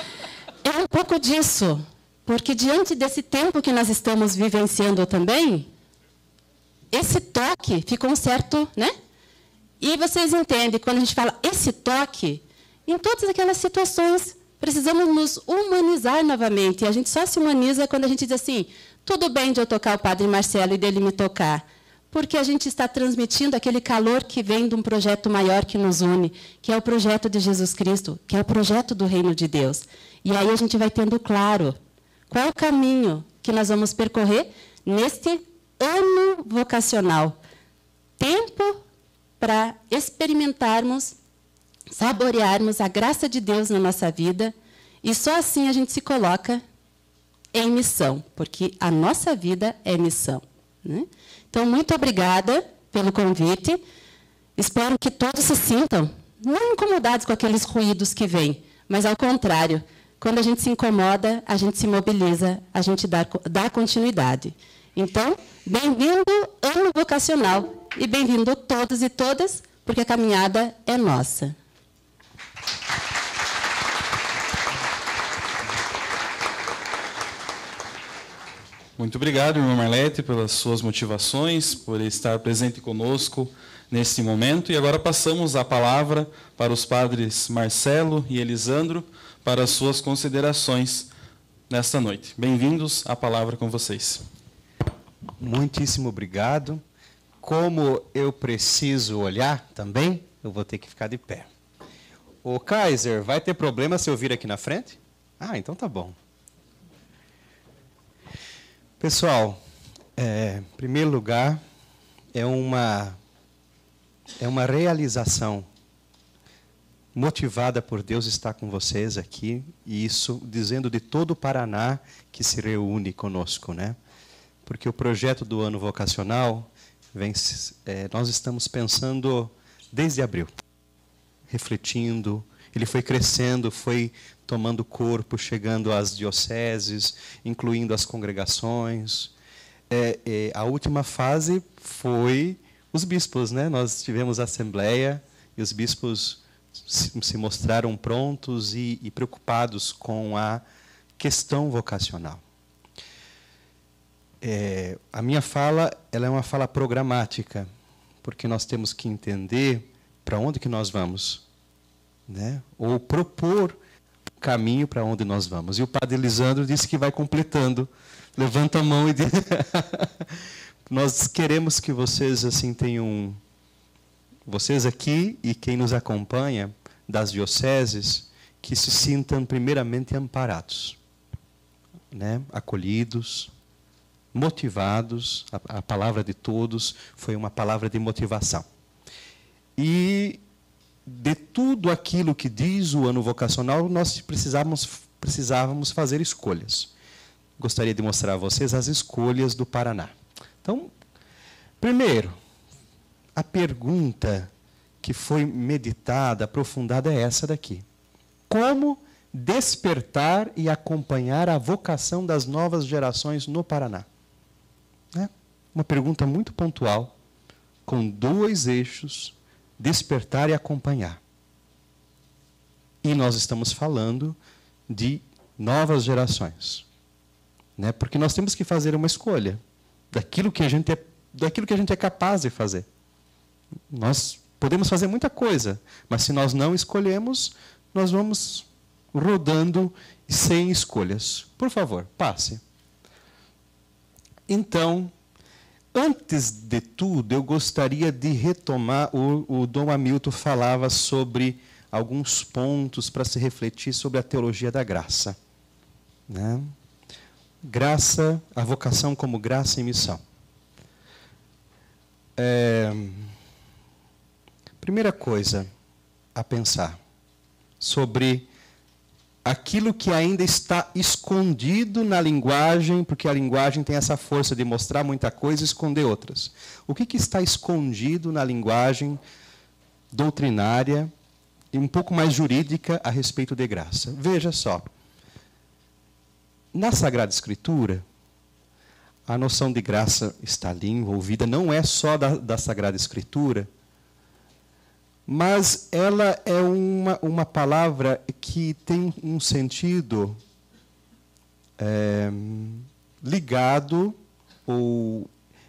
É um pouco disso, porque diante desse tempo que nós estamos vivenciando também, esse toque ficou um certo, né? E vocês entendem, quando a gente fala esse toque, em todas aquelas situações, precisamos nos humanizar novamente. E a gente só se humaniza quando a gente diz assim, tudo bem de eu tocar o Padre Marcelo e dele me tocar, porque a gente está transmitindo aquele calor que vem de um projeto maior que nos une, que é o projeto de Jesus Cristo, que é o projeto do Reino de Deus. E aí a gente vai tendo claro qual é o caminho que nós vamos percorrer neste ano vocacional. Tempo para experimentarmos, saborearmos a graça de Deus na nossa vida, e só assim a gente se coloca em missão, porque a nossa vida é missão, né? Então, muito obrigada pelo convite. Espero que todos se sintam não incomodados com aqueles ruídos que vêm, mas, ao contrário, quando a gente se incomoda, a gente se mobiliza, a gente dá continuidade. Então, bem-vindo ano vocacional e bem-vindo todos e todas, porque a caminhada é nossa. Muito obrigado, irmã Marlete, pelas suas motivações, por estar presente conosco nesse momento. E agora passamos a palavra para os padres Marcelo e Elisandro para as suas considerações nesta noite. Bem-vindos, a palavra com vocês. Muitíssimo obrigado. Como eu preciso olhar também, eu vou ter que ficar de pé. Ô, Kaiser, vai ter problema se eu vir aqui na frente? Ah, então tá bom. Pessoal, em primeiro lugar, é uma realização motivada por Deus estar com vocês aqui, e isso dizendo de todo o Paraná que se reúne conosco, né? Porque o projeto do ano vocacional, nós estamos pensando desde abril, refletindo, ele foi crescendo, foi tomando corpo, chegando às dioceses, incluindo as congregações. A última fase foi os bispos, né? Nós tivemos a assembleia e os bispos se mostraram prontos e preocupados com a questão vocacional. A minha fala, ela é uma fala programática, porque nós temos que entender para onde que nós vamos, né? Ou propor caminho para onde nós vamos. E o padre Lisandro disse que vai completando. Levanta a mão e diz... Nós queremos que vocês assim tenham... Vocês aqui e quem nos acompanha das dioceses, que se sintam primeiramente amparados, né? Acolhidos, motivados. A palavra de todos foi uma palavra de motivação. E de tudo aquilo que diz o ano vocacional, nós precisávamos fazer escolhas. Gostaria de mostrar a vocês as escolhas do Paraná. Então, primeiro, a pergunta que foi meditada, aprofundada, é essa daqui. Como despertar e acompanhar a vocação das novas gerações no Paraná? É uma pergunta muito pontual, com 2 eixos, despertar e acompanhar. E nós estamos falando de novas gerações, né? Porque nós temos que fazer uma escolha daquilo que a gente é capaz de fazer. Nós podemos fazer muita coisa, mas se nós não escolhemos, nós vamos rodando sem escolhas. Por favor, passe. Então, antes de tudo, eu gostaria de retomar, o Dom Hamilton falava sobre alguns pontos para se refletir sobre a teologia da graça, né? Graça, a vocação como graça e missão. Primeira coisa a pensar sobre aquilo que ainda está escondido na linguagem, porque a linguagem tem essa força de mostrar muita coisa e esconder outras. O que está escondido na linguagem doutrinária e um pouco mais jurídica a respeito de graça? Veja só. Na Sagrada Escritura, a noção de graça está ali envolvida, não é só da Sagrada Escritura, mas ela é uma palavra que tem um sentido ligado, ou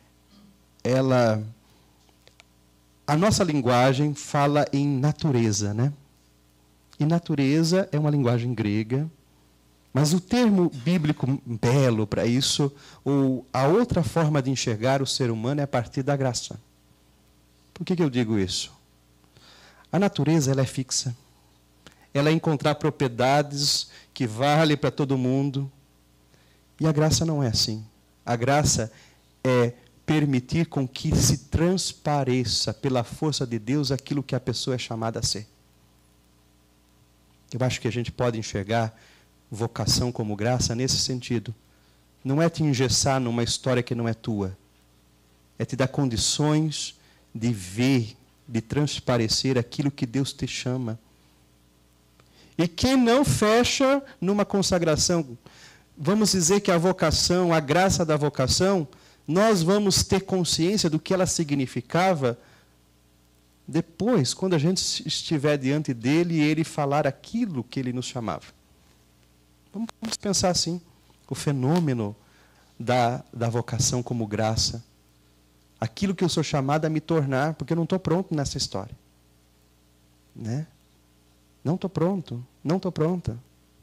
a nossa linguagem fala em natureza, né? E natureza é uma linguagem grega, mas o termo bíblico belo para isso, ou a outra forma de enxergar o ser humano, é a partir da graça. Por que eu digo isso? A natureza, ela é fixa. Ela é encontrar propriedades que valem para todo mundo. E a graça não é assim. A graça é permitir com que se transpareça pela força de Deus aquilo que a pessoa é chamada a ser. Eu acho que a gente pode enxergar vocação como graça nesse sentido. Não é te engessar numa história que não é tua. É te dar condições de ver, de transparecer aquilo que Deus te chama. E quem não fecha numa consagração, vamos dizer que a vocação, a graça da vocação, nós vamos ter consciência do que ela significava depois, quando a gente estiver diante dele e ele falar aquilo que ele nos chamava. Vamos pensar assim, o fenômeno da vocação como graça. Aquilo que eu sou chamado a me tornar, porque eu não estou pronto nessa história. Né? Não estou pronto, não estou pronta.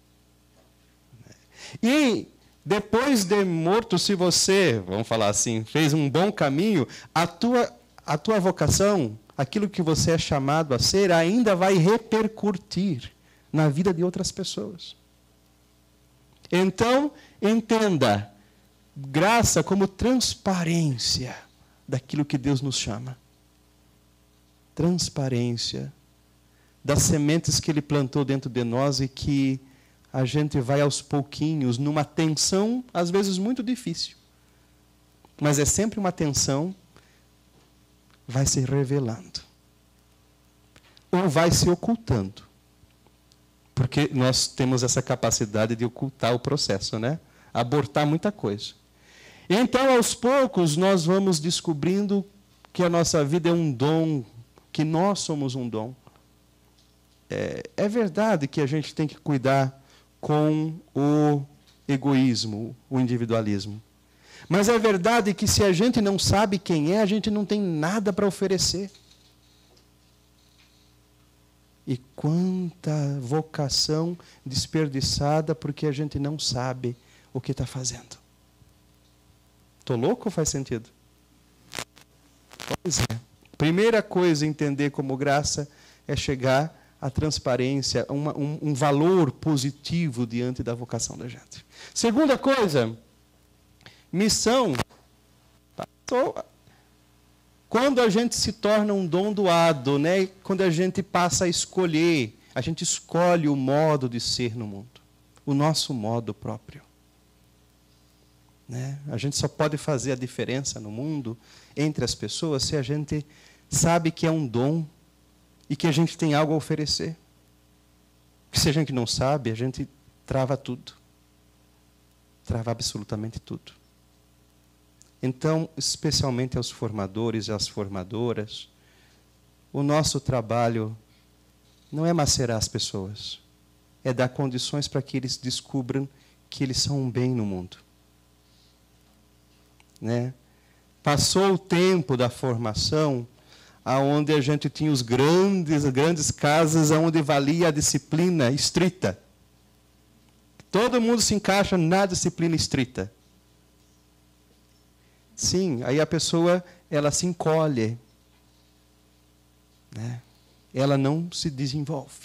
E depois de morto, se você, vamos falar assim, fez um bom caminho, a tua vocação, aquilo que você é chamado a ser, ainda vai repercutir na vida de outras pessoas. Então, entenda, graça como transparência daquilo que Deus nos chama. Transparência das sementes que Ele plantou dentro de nós e que a gente vai aos pouquinhos, numa tensão, às vezes muito difícil. Mas é sempre uma tensão, vai se revelando. Ou vai se ocultando. Porque nós temos essa capacidade de ocultar o processo, né? Abortar muita coisa. Então, aos poucos, nós vamos descobrindo que a nossa vida é um dom, que nós somos um dom. É verdade que a gente tem que cuidar com o egoísmo, o individualismo. Mas é verdade que se a gente não sabe quem é, a gente não tem nada para oferecer. E quanta vocação desperdiçada porque a gente não sabe o que está fazendo. Estou louco ou faz sentido? Pois é. Primeira coisa a entender como graça é chegar à transparência, um valor positivo diante da vocação da gente. Segunda coisa, missão. Quando a gente se torna um dom doado, né? Quando a gente passa a escolher, a gente escolhe o modo de ser no mundo, o nosso modo próprio. Né? A gente só pode fazer a diferença no mundo entre as pessoas se a gente sabe que é um dom e que a gente tem algo a oferecer. Porque se a gente não sabe, a gente trava tudo. Trava absolutamente tudo. Então, especialmente aos formadores e às formadoras, o nosso trabalho não é macerar as pessoas, é dar condições para que eles descubram que eles são um bem no mundo. Né? Passou o tempo da formação, aonde a gente tinha os grandes casas, onde valia a disciplina estrita. Todo mundo se encaixa na disciplina estrita. Sim, aí a pessoa ela se encolhe, né? Ela não se desenvolve.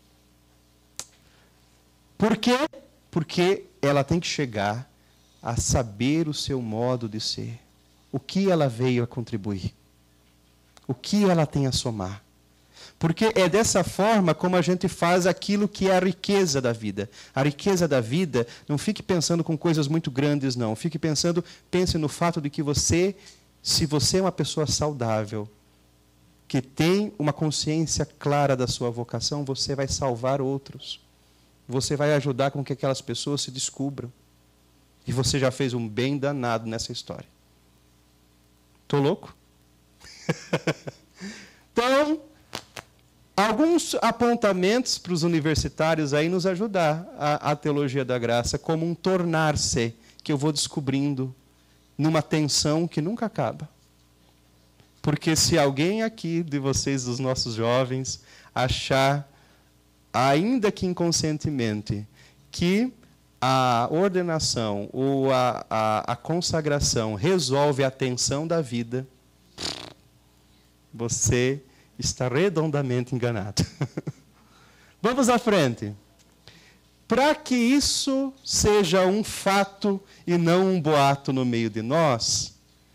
Por quê? Porque ela tem que chegar a saber o seu modo de ser, o que ela veio a contribuir, o que ela tem a somar. Porque é dessa forma como a gente faz aquilo que é a riqueza da vida. A riqueza da vida, não fique pensando com coisas muito grandes, não. Pense no fato de que você, se você é uma pessoa saudável, que tem uma consciência clara da sua vocação, você vai salvar outros. Você vai ajudar com que aquelas pessoas se descubram. E você já fez um bem danado nessa história. Estou louco? Então, alguns apontamentos para os universitários aí nos ajudar a teologia da graça, como um tornar-se, que eu vou descobrindo numa tensão que nunca acaba. Porque se alguém aqui de vocês, dos nossos jovens, achar, ainda que inconscientemente, que a ordenação ou a consagração resolve a tensão da vida, você está redondamente enganado. Vamos à frente. Para que isso seja um fato e não um boato no meio de nós,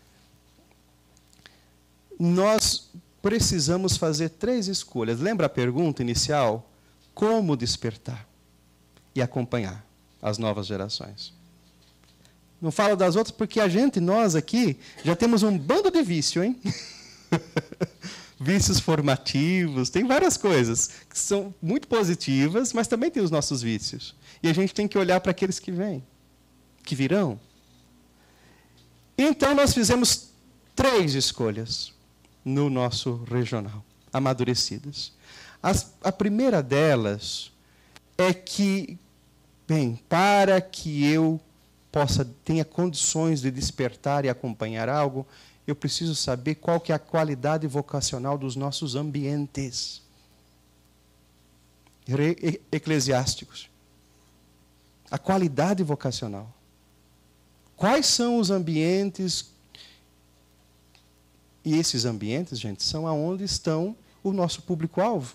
nós precisamos fazer 3 escolhas. Lembra a pergunta inicial? Como despertar e acompanhar as novas gerações? Não falo das outras porque nós aqui, já temos um bando de vício, hein? Vícios formativos, tem várias coisas que são muito positivas, mas também tem os nossos vícios. E a gente tem que olhar para aqueles que vêm, que virão. Então, nós fizemos 3 escolhas no nosso regional, amadurecidas. A primeira delas é que, para que eu tenha condições de despertar e acompanhar algo, eu preciso saber qual que é a qualidade vocacional dos nossos ambientes eclesiásticos. A qualidade vocacional. Quais são os ambientes? E esses ambientes, gente, são aonde estão o nosso público-alvo.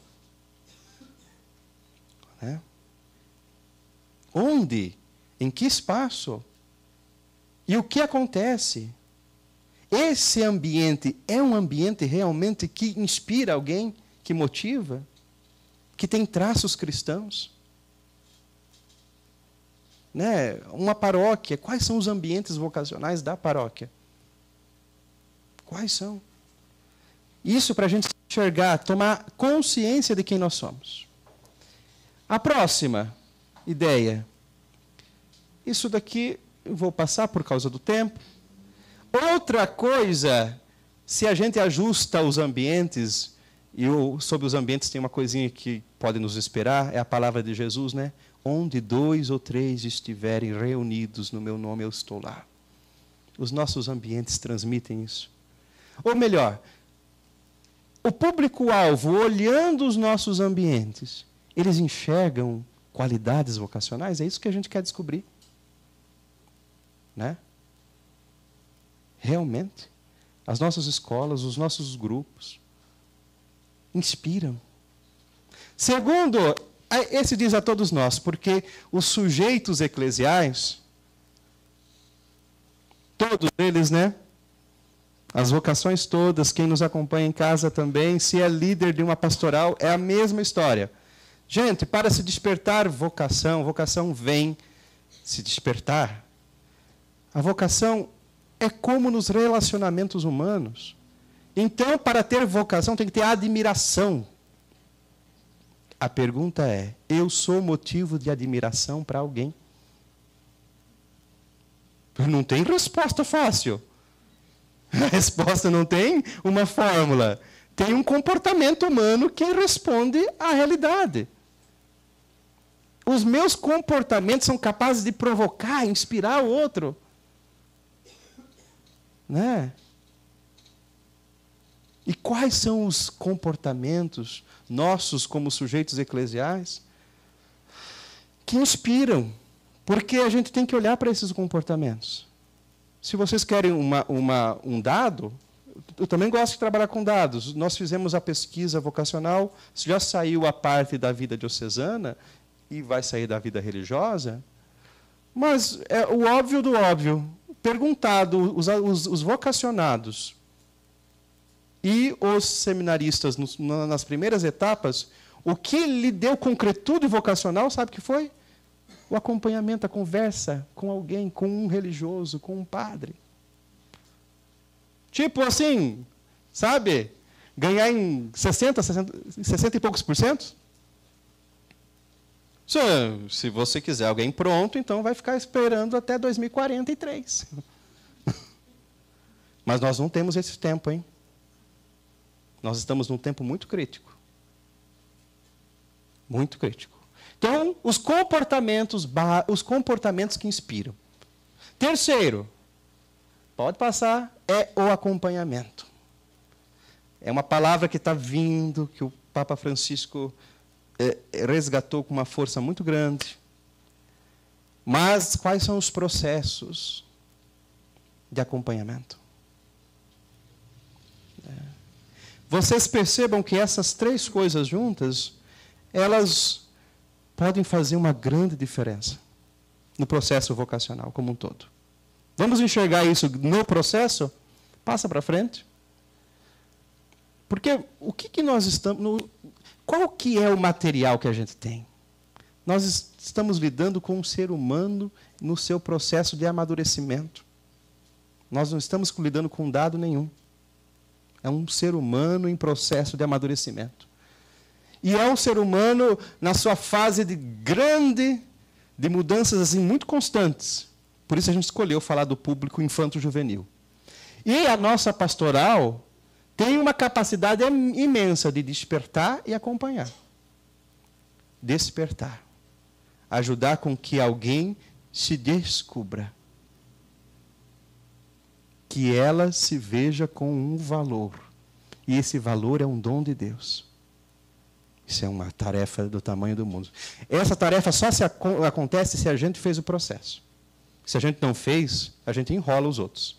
Né? Onde? Em que espaço? E o que acontece? Esse ambiente é um ambiente realmente que inspira alguém, que motiva, que tem traços cristãos? Né? Uma paróquia, quais são os ambientes vocacionais da paróquia? Quais são? Isso para a gente enxergar, tomar consciência de quem nós somos. A próxima ideia. Isso daqui eu vou passar por causa do tempo. Outra coisa, se a gente ajusta os ambientes, e sobre os ambientes tem uma coisinha que pode nos esperar, é a palavra de Jesus, né? Onde 2 ou 3 estiverem reunidos no meu nome, eu estou lá. Os nossos ambientes transmitem isso. Ou melhor, o público-alvo, olhando os nossos ambientes, eles enxergam qualidades vocacionais? É isso que a gente quer descobrir. Né? Realmente, as nossas escolas, os nossos grupos, inspiram. Segundo, esse diz a todos nós, porque os sujeitos eclesiais, todos eles, né? As vocações todas, quem nos acompanha em casa também, se é líder de uma pastoral, é a mesma história. Gente, para se despertar vocação, vocação vem se despertar. A vocação é como nos relacionamentos humanos. Então, para ter vocação, tem que ter admiração. A pergunta é, eu sou motivo de admiração para alguém? Não tem resposta fácil. A resposta não tem uma fórmula. Tem um comportamento humano que responde à realidade. Os meus comportamentos são capazes de provocar, inspirar o outro. Né? E quais são os comportamentos nossos como sujeitos eclesiais que inspiram? Porque a gente tem que olhar para esses comportamentos. Se vocês querem um dado, eu também gosto de trabalhar com dados. Nós fizemos a pesquisa vocacional, já saiu a parte da vida diocesana e vai sair da vida religiosa, mas é o óbvio do óbvio. Perguntado os vocacionados e os seminaristas nas primeiras etapas, o que lhe deu concretude vocacional, sabe o que foi? O acompanhamento, a conversa com alguém, com um religioso, com um padre. Tipo assim, sabe? Ganhar em 60 e poucos %? Se você quiser alguém pronto, então vai ficar esperando até 2043. Mas nós não temos esse tempo, hein? Nós estamos num tempo muito crítico. Muito crítico. Então, os comportamentos que inspiram. Terceiro, pode passar, é o acompanhamento. É uma palavra que está vindo, que o Papa Francisco resgatou com uma força muito grande. Mas quais são os processos de acompanhamento? Vocês percebam que essas três coisas juntas, elas podem fazer uma grande diferença no processo vocacional como um todo. Vamos enxergar isso no processo? Passa para frente. Porque o que nós estamos... Qual que é o material que a gente tem? Nós estamos lidando com um ser humano no seu processo de amadurecimento. Nós não estamos lidando com dado nenhum. É um ser humano em processo de amadurecimento. E é um ser humano na sua fase de mudanças assim, muito constantes. Por isso a gente escolheu falar do público infanto-juvenil. E a nossa pastoral tem uma capacidade imensa de despertar e acompanhar. Despertar. Ajudar com que alguém se descubra. Que ela se veja com um valor. E esse valor é um dom de Deus. Isso é uma tarefa do tamanho do mundo. Essa tarefa só acontece se a gente fez o processo. Se a gente não fez, a gente enrola os outros.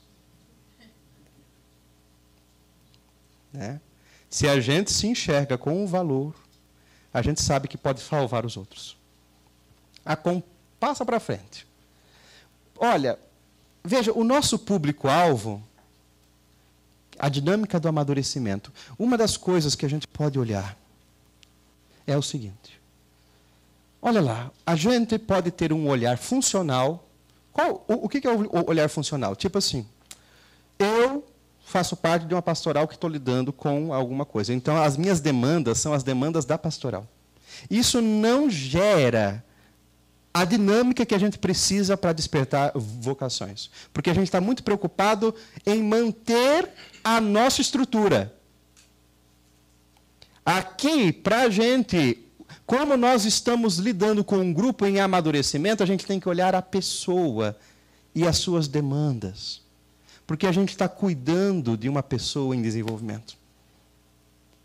Né? Se a gente se enxerga com um valor, a gente sabe que pode salvar os outros. Passa para frente. Olha, veja, o nosso público-alvo, a dinâmica do amadurecimento. Uma das coisas que a gente pode olhar é o seguinte. Olha lá, a gente pode ter um olhar funcional. O que é o olhar funcional? Tipo assim, eu faço parte de uma pastoral que estou lidando com alguma coisa. Então, as minhas demandas são as demandas da pastoral. Isso não gera a dinâmica que a gente precisa para despertar vocações. Porque a gente está muito preocupado em manter a nossa estrutura. Aqui, para a gente, como nós estamos lidando com um grupo em amadurecimento, a gente tem que olhar a pessoa e as suas demandas. Porque a gente está cuidando de uma pessoa em desenvolvimento.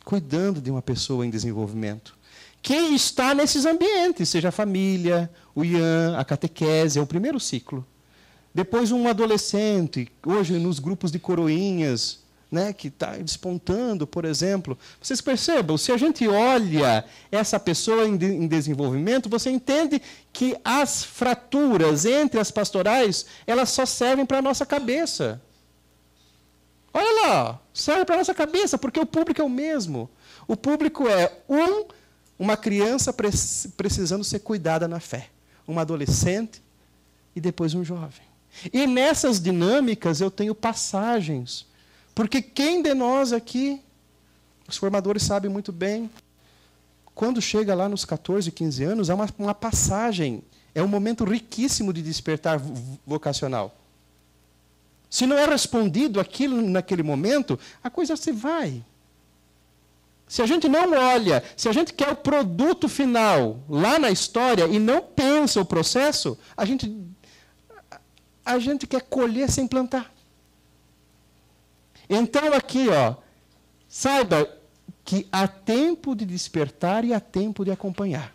cuidando de uma pessoa em desenvolvimento. Quem está nesses ambientes, seja a família, o IAN, a catequese, é o primeiro ciclo. Depois um adolescente, hoje nos grupos de coroinhas, né, que está despontando, por exemplo. Vocês percebam, se a gente olha essa pessoa em desenvolvimento, você entende que as fraturas entre as pastorais, elas só servem para a nossa cabeça. Olha lá, serve para a nossa cabeça, porque o público é o mesmo. O público é uma criança precisando ser cuidada na fé, uma adolescente e depois um jovem. E nessas dinâmicas eu tenho passagens, porque quem de nós aqui, os formadores sabem muito bem, quando chega lá nos 14, 15 anos, há uma passagem, é um momento riquíssimo de despertar vocacional. Se não é respondido aquilo naquele momento, a coisa se vai. Se a gente não olha, se a gente quer o produto final lá na história e não pensa o processo, a gente quer colher sem plantar. Então aqui, saiba que há tempo de despertar e há tempo de acompanhar.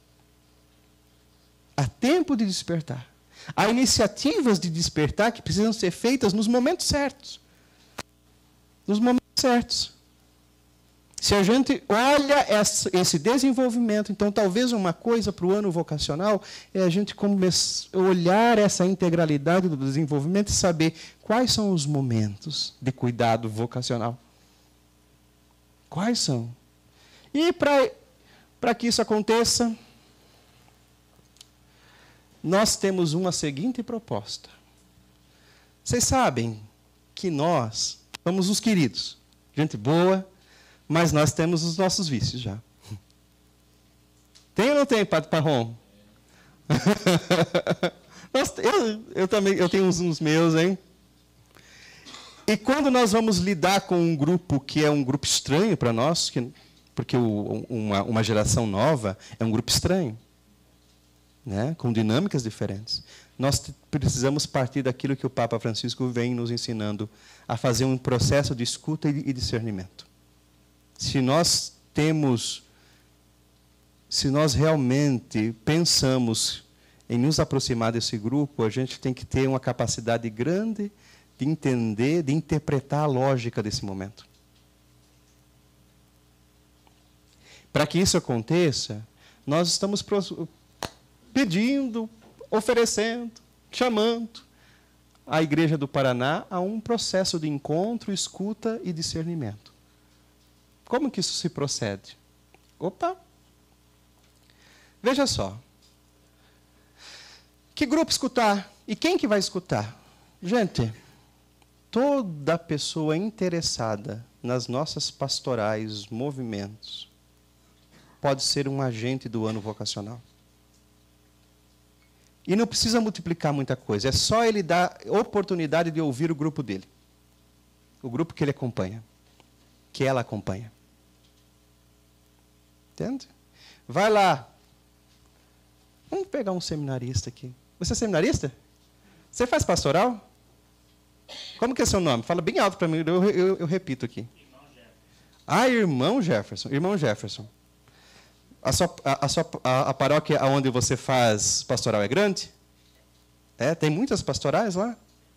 Há tempo de despertar. Há iniciativas de despertar que precisam ser feitas nos momentos certos. Nos momentos certos. Se a gente olha esse desenvolvimento, então talvez uma coisa para o ano vocacional é a gente olhar essa integralidade do desenvolvimento e saber quais são os momentos de cuidado vocacional. Quais são? E para que isso aconteça, nós temos uma seguinte proposta. Vocês sabem que nós somos os queridos, gente boa, mas nós temos os nossos vícios já. Tem ou não tem, Padre Parrom? Eu tenho uns meus, hein? E quando nós vamos lidar com um grupo que é um grupo estranho para nós, porque uma geração nova é um grupo estranho, né? Com dinâmicas diferentes, nós precisamos partir daquilo que o Papa Francisco vem nos ensinando, a fazer um processo de escuta e discernimento. Se nós realmente pensamos em nos aproximar desse grupo, a gente tem que ter uma capacidade grande de entender, de interpretar a lógica desse momento. Para que isso aconteça, nós estamos pedindo, oferecendo, chamando a Igreja do Paraná a um processo de encontro, escuta e discernimento. Como que isso se procede? Opa! Veja só. Que grupo escutar? E quem que vai escutar? Gente, toda pessoa interessada nas nossas pastorais, movimentos, pode ser um agente do ano vocacional. E não precisa multiplicar muita coisa, é só ele dar oportunidade de ouvir o grupo dele. O grupo que ele acompanha, que ela acompanha. Entende? Vai lá. Vamos pegar um seminarista aqui. Você é seminarista? Você faz pastoral? Como que é seu nome? Fala bem alto para mim, eu repito aqui. Irmão Jefferson. Irmão Jefferson. A paróquia onde você faz pastoral é grande? É, tem muitas pastorais lá?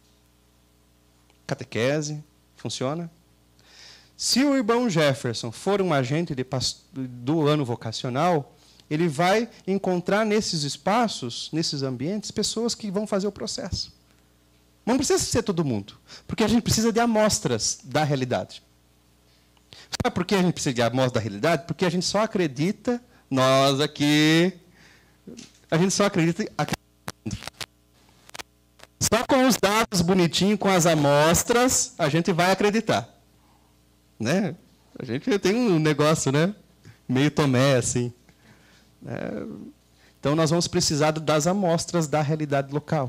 Catequese, funciona? Se o irmão Jefferson for um agente do ano vocacional, ele vai encontrar nesses espaços, nesses ambientes, pessoas que vão fazer o processo. Não precisa ser todo mundo, porque a gente precisa de amostras da realidade. Sabe por que a gente precisa de amostras da realidade? Porque a gente só acredita, nós aqui, a gente só acredita só com os dados bonitinhos, com as amostras, a gente vai acreditar. Né? A gente tem um negócio, né? Meio Tomé, assim. Então, nós vamos precisar das amostras da realidade local.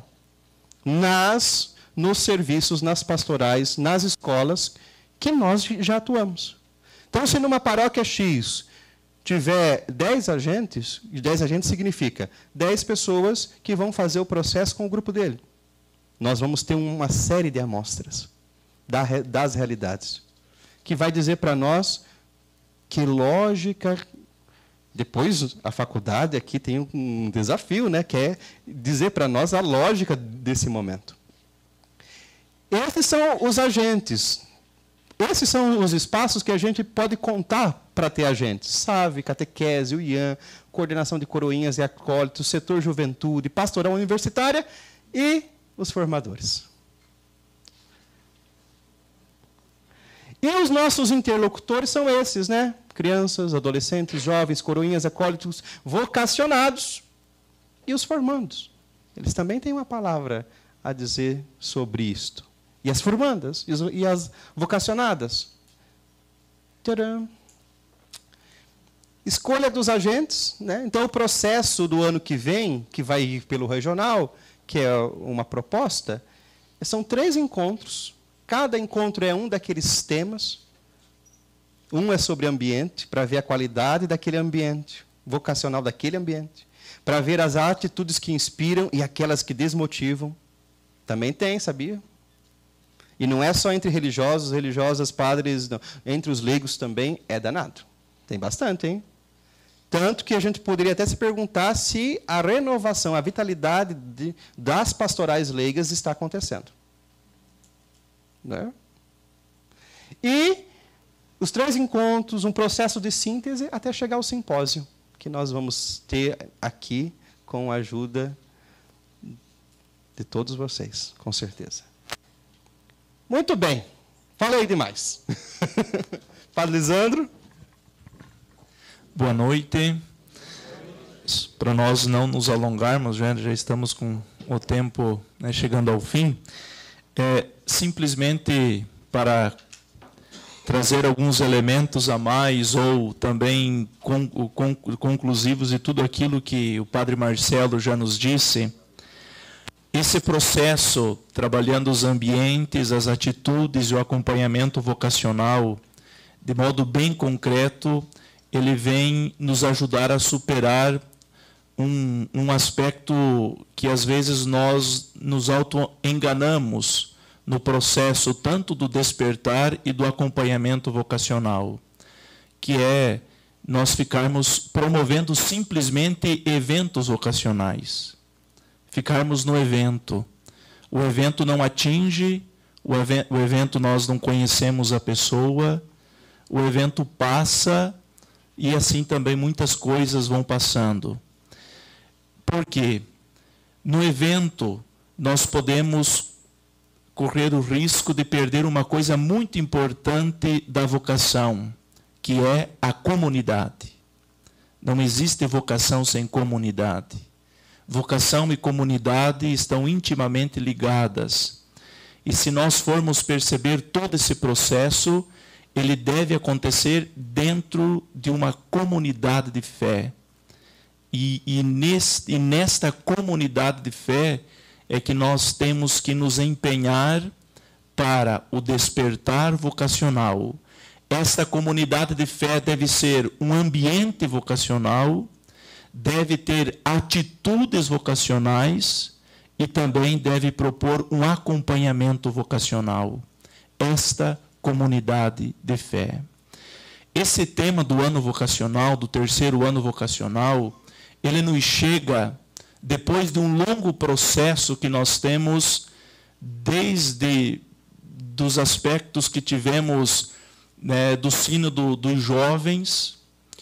Nos serviços, nas pastorais, nas escolas, que nós já atuamos. Então, se numa paróquia X tiver 10 agentes, 10 agentes significa 10 pessoas que vão fazer o processo com o grupo dele. Nós vamos ter uma série de amostras das realidades, que vai dizer para nós que lógica... Depois, a faculdade aqui tem um desafio, né, que é dizer para nós a lógica desse momento. Esses são os agentes. Esses são os espaços que a gente pode contar para ter agentes. SAVE, catequese, o IAN, coordenação de coroinhas e acólitos, setor juventude, pastoral universitária e os formadores. E os nossos interlocutores são esses, né? Crianças, adolescentes, jovens, coroinhas, acólitos, vocacionados e os formandos. Eles também têm uma palavra a dizer sobre isto. E as formandas, e as vocacionadas. Tcharam! Escolha dos agentes, né? Então, o processo do ano que vem, que vai ir pelo regional, que é uma proposta, são 3 encontros. Cada encontro é um daqueles temas. Um é sobre ambiente, para ver a qualidade daquele ambiente, vocacional daquele ambiente, para ver as atitudes que inspiram e aquelas que desmotivam. Também tem, sabia? E não é só entre religiosos, religiosas, padres, não. Entre os leigos também é danado. Tem bastante, hein? Tanto que a gente poderia até se perguntar se a renovação, a vitalidade das pastorais leigas está acontecendo. Né? E os 3 encontros, um processo de síntese até chegar ao simpósio, que nós vamos ter aqui com a ajuda de todos vocês, com certeza. Muito bem. Falei demais. Padre Lisandro. Boa noite. Para nós não nos alongarmos, já estamos com o tempo, né, chegando ao fim, simplesmente para trazer alguns elementos a mais ou também conclusivos de tudo aquilo que o Padre Marcelo já nos disse. Esse processo, trabalhando os ambientes, as atitudes e o acompanhamento vocacional, de modo bem concreto, ele vem nos ajudar a superar um aspecto que às vezes nós nos auto-enganamos no processo tanto do despertar e do acompanhamento vocacional, que é nós ficarmos promovendo simplesmente eventos vocacionais. Ficarmos no evento. O evento não atinge, o evento nós não conhecemos a pessoa, o evento passa e assim também muitas coisas vão passando. Por quê? No evento nós podemos correr o risco de perder uma coisa muito importante da vocação, que é a comunidade. Não existe vocação sem comunidade. Vocação e comunidade estão intimamente ligadas. E se nós formos perceber todo esse processo, ele deve acontecer dentro de uma comunidade de fé. E nesta comunidade de fé é que nós temos que nos empenhar para o despertar vocacional. Esta comunidade de fé deve ser um ambiente vocacional, deve ter atitudes vocacionais e também deve propor um acompanhamento vocacional. Esta comunidade de fé. Esse tema do ano vocacional, do 3º ano vocacional, ele nos chega depois de um longo processo que nós temos desde dos aspectos que tivemos, né, do sínodo dos jovens.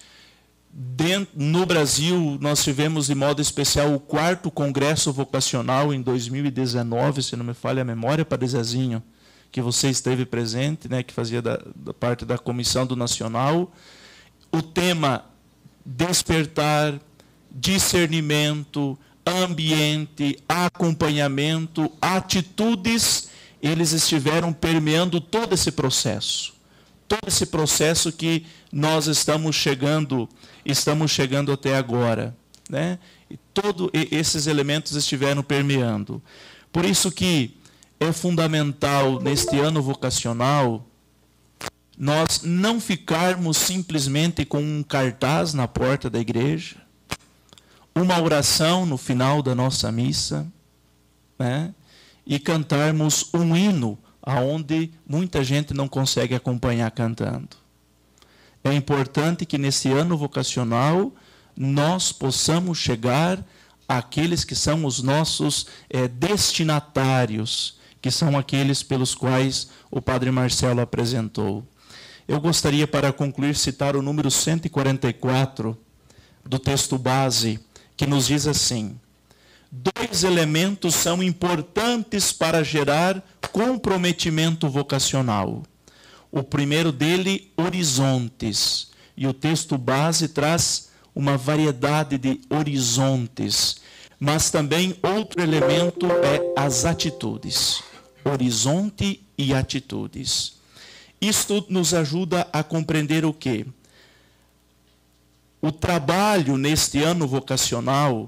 No Brasil, nós tivemos de modo especial o 4º Congresso Vocacional em 2019, se não me falha a memória, Padre Zezinho, que você esteve presente, né, que fazia da parte da Comissão do Nacional. O tema despertar, discernimento, ambiente, acompanhamento, atitudes, eles estiveram permeando todo esse processo. Todo esse processo que nós estamos chegando até agora, né? E todos esses elementos estiveram permeando. Por isso que é fundamental, neste ano vocacional, nós não ficarmos simplesmente com um cartaz na porta da igreja, uma oração no final da nossa missa, né? E cantarmos um hino aonde muita gente não consegue acompanhar cantando. é importante que nesse ano vocacional nós possamos chegar àqueles que são os nossos destinatários, que são aqueles pelos quais o Padre Marcelo apresentou. Eu gostaria, para concluir, citar o número 144 do texto base, que nos diz assim: 2 elementos são importantes para gerar comprometimento vocacional. O primeiro dele, horizontes. E o texto base traz uma variedade de horizontes. Mas também outro elemento é as atitudes. Horizonte e atitudes. Isto nos ajuda a compreender o quê? O trabalho neste ano vocacional,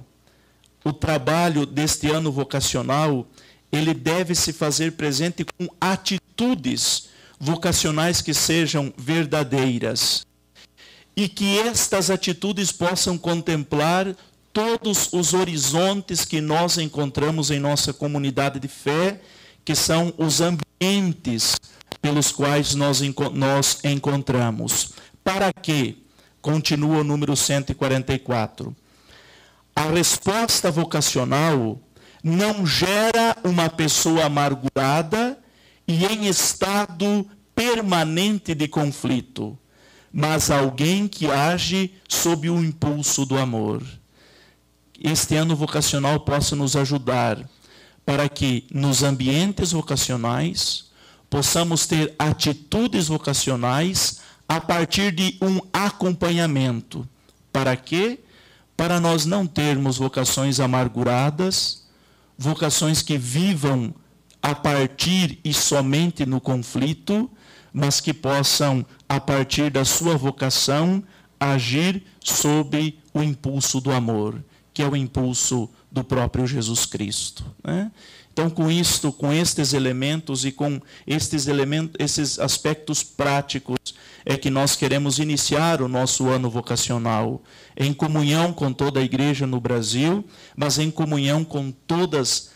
ele deve se fazer presente com atitudes vocacionais que sejam verdadeiras. E que estas atitudes possam contemplar todos os horizontes que nós encontramos em nossa comunidade de fé, que são os ambientes pelos quais nós encontramos. Para quê? Continua o número 144. A resposta vocacional não gera uma pessoa amargurada e em estado permanente de conflito, mas alguém que age sob o impulso do amor. Este ano vocacional possa nos ajudar para que nos ambientes vocacionais possamos ter atitudes vocacionais a partir de um acompanhamento. Para quê? Para nós não termos vocações amarguradas, vocações que vivam a partir e somente no conflito, mas que possam, a partir da sua vocação, agir sob o impulso do amor, que é o impulso do próprio Jesus Cristo, né? Então, com isto, com estes elementos e com esses aspectos práticos, é que nós queremos iniciar o nosso ano vocacional, em comunhão com toda a igreja no Brasil, mas em comunhão com todas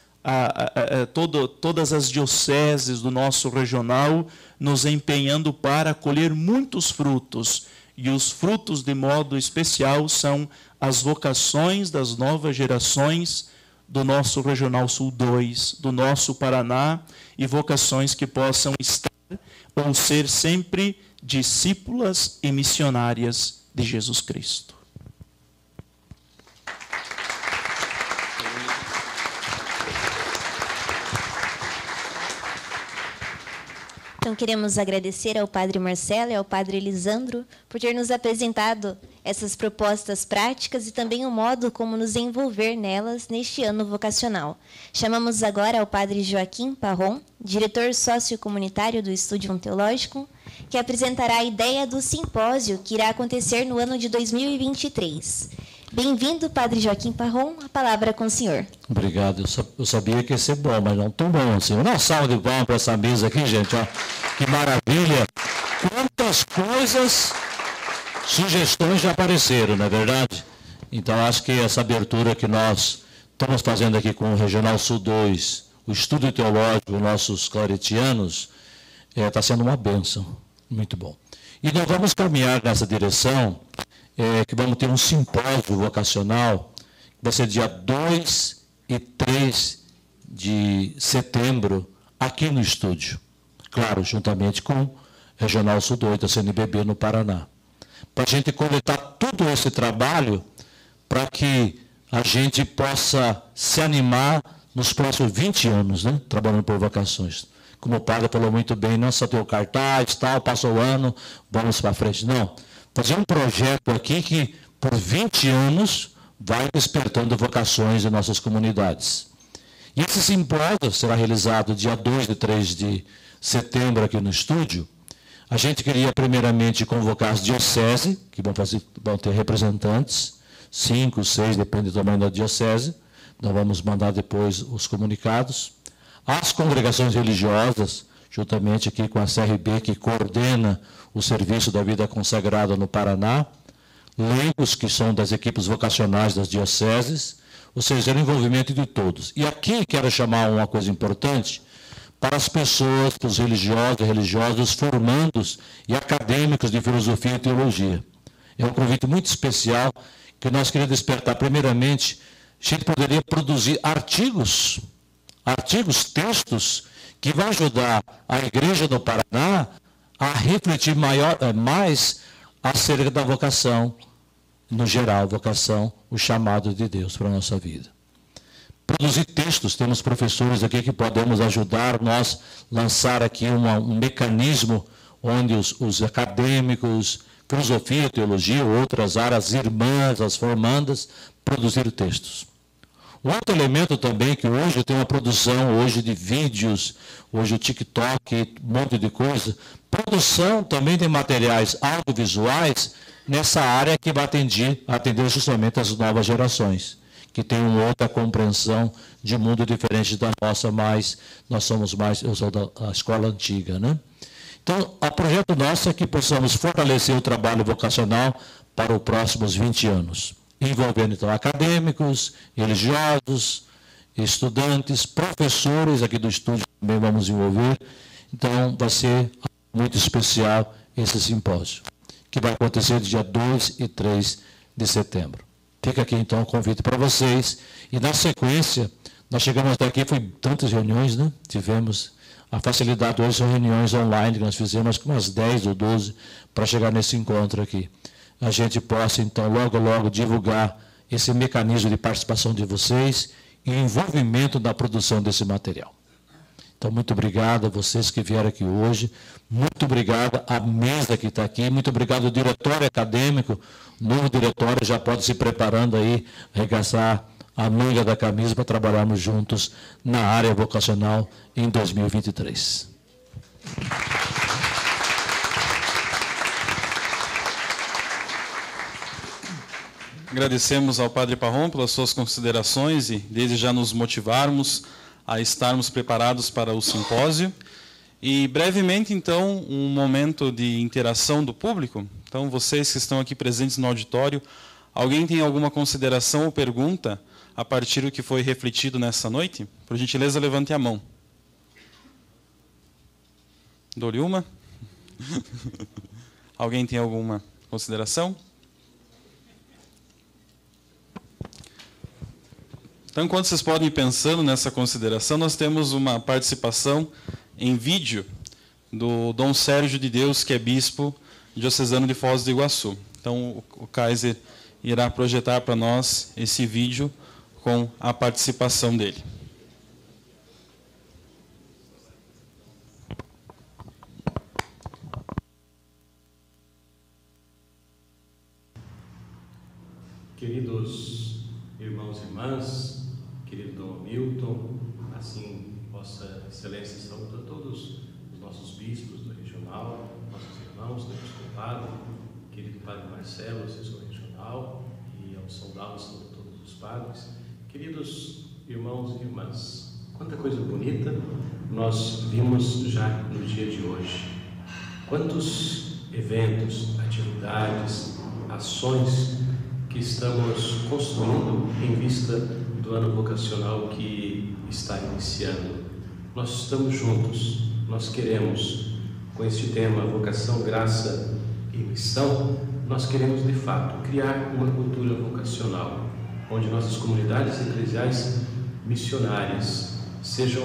as dioceses do nosso regional, nos empenhando para colher muitos frutos. E os frutos, de modo especial, são as vocações das novas gerações do nosso Regional Sul 2, do nosso Paraná, e vocações que possam estar ou ser sempre discípulas e missionárias de Jesus Cristo. Então, queremos agradecer ao Padre Marcelo e ao Padre Elisandro por ter nos apresentado essas propostas práticas e também o modo como nos envolver nelas neste ano vocacional. Chamamos agora ao Padre Joaquim Parron, diretor sociocomunitário do Estúdio Teológico, que apresentará a ideia do simpósio que irá acontecer no ano de 2023. Bem-vindo, Padre Joaquim Parron, a palavra com o senhor. Obrigado, eu sabia que ia ser bom, mas não tão bom assim. Uma salva de palmas para essa mesa aqui, gente, ó. Que maravilha! Quantas coisas, sugestões já apareceram, não é verdade? Então, acho que essa abertura que nós estamos fazendo aqui com o Regional Sul 2, o Estúdio Teológico, nossos claretianos, está sendo uma bênção, muito bom. E nós vamos caminhar nessa direção, que vamos ter um simpósio vocacional, que vai ser dia 2 e 3 de setembro, aqui no estúdio. Claro, juntamente com o Regional Sul 2 da CNBB no Paraná. Para a gente coletar todo esse trabalho, para que a gente possa se animar nos próximos 20 anos, né, trabalhando por vocações. Como o padre falou muito bem, não só ter o cartaz, tal, passou o ano, vamos para frente. Não. Fazer um projeto aqui que, por 20 anos, vai despertando vocações em nossas comunidades. E esse simpósio será realizado dia 2 e 3 de setembro aqui no estúdio. A gente queria, primeiramente, convocar as dioceses, que vão ter representantes, 5, 6, depende do tamanho da diocese. Nós vamos mandar depois os comunicados. As congregações religiosas, juntamente aqui com a CRB, que coordena o serviço da vida consagrada no Paraná, leigos, que são das equipes vocacionais das dioceses, ou seja, o envolvimento de todos. E aqui quero chamar uma coisa importante, para as pessoas, para os religiosos e religiosas, formandos e acadêmicos de filosofia e teologia. É um convite muito especial que nós queremos despertar. Primeiramente, a gente poderia produzir artigos, textos, que vão ajudar a Igreja do Paraná a refletir mais acerca da vocação, no geral, vocação, o chamado de Deus para a nossa vida. Produzir textos, temos professores aqui que podemos ajudar nós lançar aqui um mecanismo onde os acadêmicos, filosofia, teologia, outras áreas, irmãs, as formandas, produzir textos. Um outro elemento também que hoje tem uma produção hoje de vídeos, hoje o TikTok, um monte de coisa, produção também de materiais audiovisuais nessa área que vai atender justamente as novas gerações, que tem uma outra compreensão de mundo diferente da nossa, mas nós somos mais, eu sou da escola antiga, né? Então, o projeto nosso é que possamos fortalecer o trabalho vocacional para os próximos 20 anos, envolvendo então acadêmicos, religiosos, estudantes, professores aqui do estúdio também vamos envolver. Então, vai ser muito especial esse simpósio, que vai acontecer no dia 2 e 3 de setembro. Fica aqui, então, o convite para vocês. E, na sequência, nós chegamos até aqui, foi tantas reuniões, né? Tivemos a facilidade hoje, são reuniões online, que nós fizemos com umas 10 ou 12 para chegar nesse encontro aqui. A gente possa, então, logo, logo, divulgar esse mecanismo de participação de vocês e envolvimento na produção desse material. Então, muito obrigado a vocês que vieram aqui hoje, muito obrigado à mesa que está aqui, muito obrigado ao diretório acadêmico, o novo diretório já pode se preparando aí, arregaçar a manga da camisa para trabalharmos juntos na área vocacional em 2023. Agradecemos ao Padre Parrom pelas suas considerações e desde já nos motivarmos a estarmos preparados para o simpósio. E brevemente, então, um momento de interação do público. Então, vocês que estão aqui presentes no auditório, alguém tem alguma consideração ou pergunta a partir do que foi refletido nessa noite? Por gentileza, levante a mão. Dou-lhe uma. Alguém tem alguma consideração? Então, enquanto vocês podem ir pensando nessa consideração, nós temos uma participação em vídeo do Dom Sérgio de Deus, que é bispo diocesano de Foz do Iguaçu. Então, o Kaiser irá projetar para nós esse vídeo com a participação dele. Queridos irmãos e irmãs, querido Dom Hamilton, assim, Vossa Excelência, saúde a todos os nossos bispos do regional, nossos irmãos do episcopado, querido Padre Marcelo, assessor regional, e ao saudá-lo, saúde a todos os padres. Queridos irmãos e irmãs, quanta coisa bonita nós vimos já no dia de hoje. Quantos eventos, atividades, ações que estamos construindo em vista do ano vocacional que está iniciando. Nós estamos juntos, nós queremos, com este tema vocação, graça e missão, nós queremos de fato criar uma cultura vocacional, onde nossas comunidades eclesiais missionárias sejam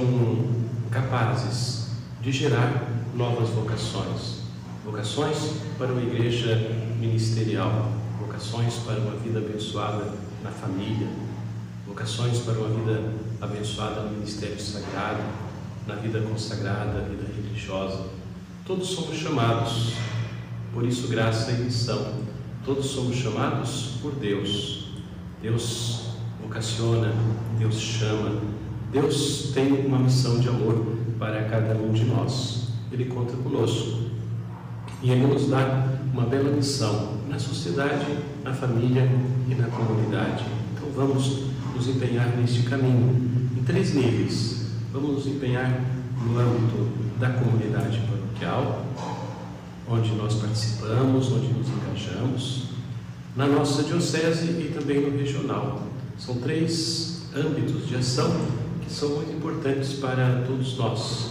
capazes de gerar novas vocações, vocações para uma igreja ministerial, vocações para uma vida abençoada na família, vocações para uma vida abençoada no ministério sagrado, na vida consagrada, na vida religiosa. Todos somos chamados, por isso graça e missão, todos somos chamados por Deus. Deus vocaciona, Deus chama, Deus tem uma missão de amor para cada um de nós. Ele conta conosco e Ele nos dá uma bela missão na sociedade, na família e na comunidade. Então vamos nos empenhar neste caminho, em 3 níveis. Vamos nos empenhar no âmbito da comunidade paroquial, onde nós participamos, onde nos engajamos, na nossa diocese e também no regional. São 3 âmbitos de ação que são muito importantes para todos nós.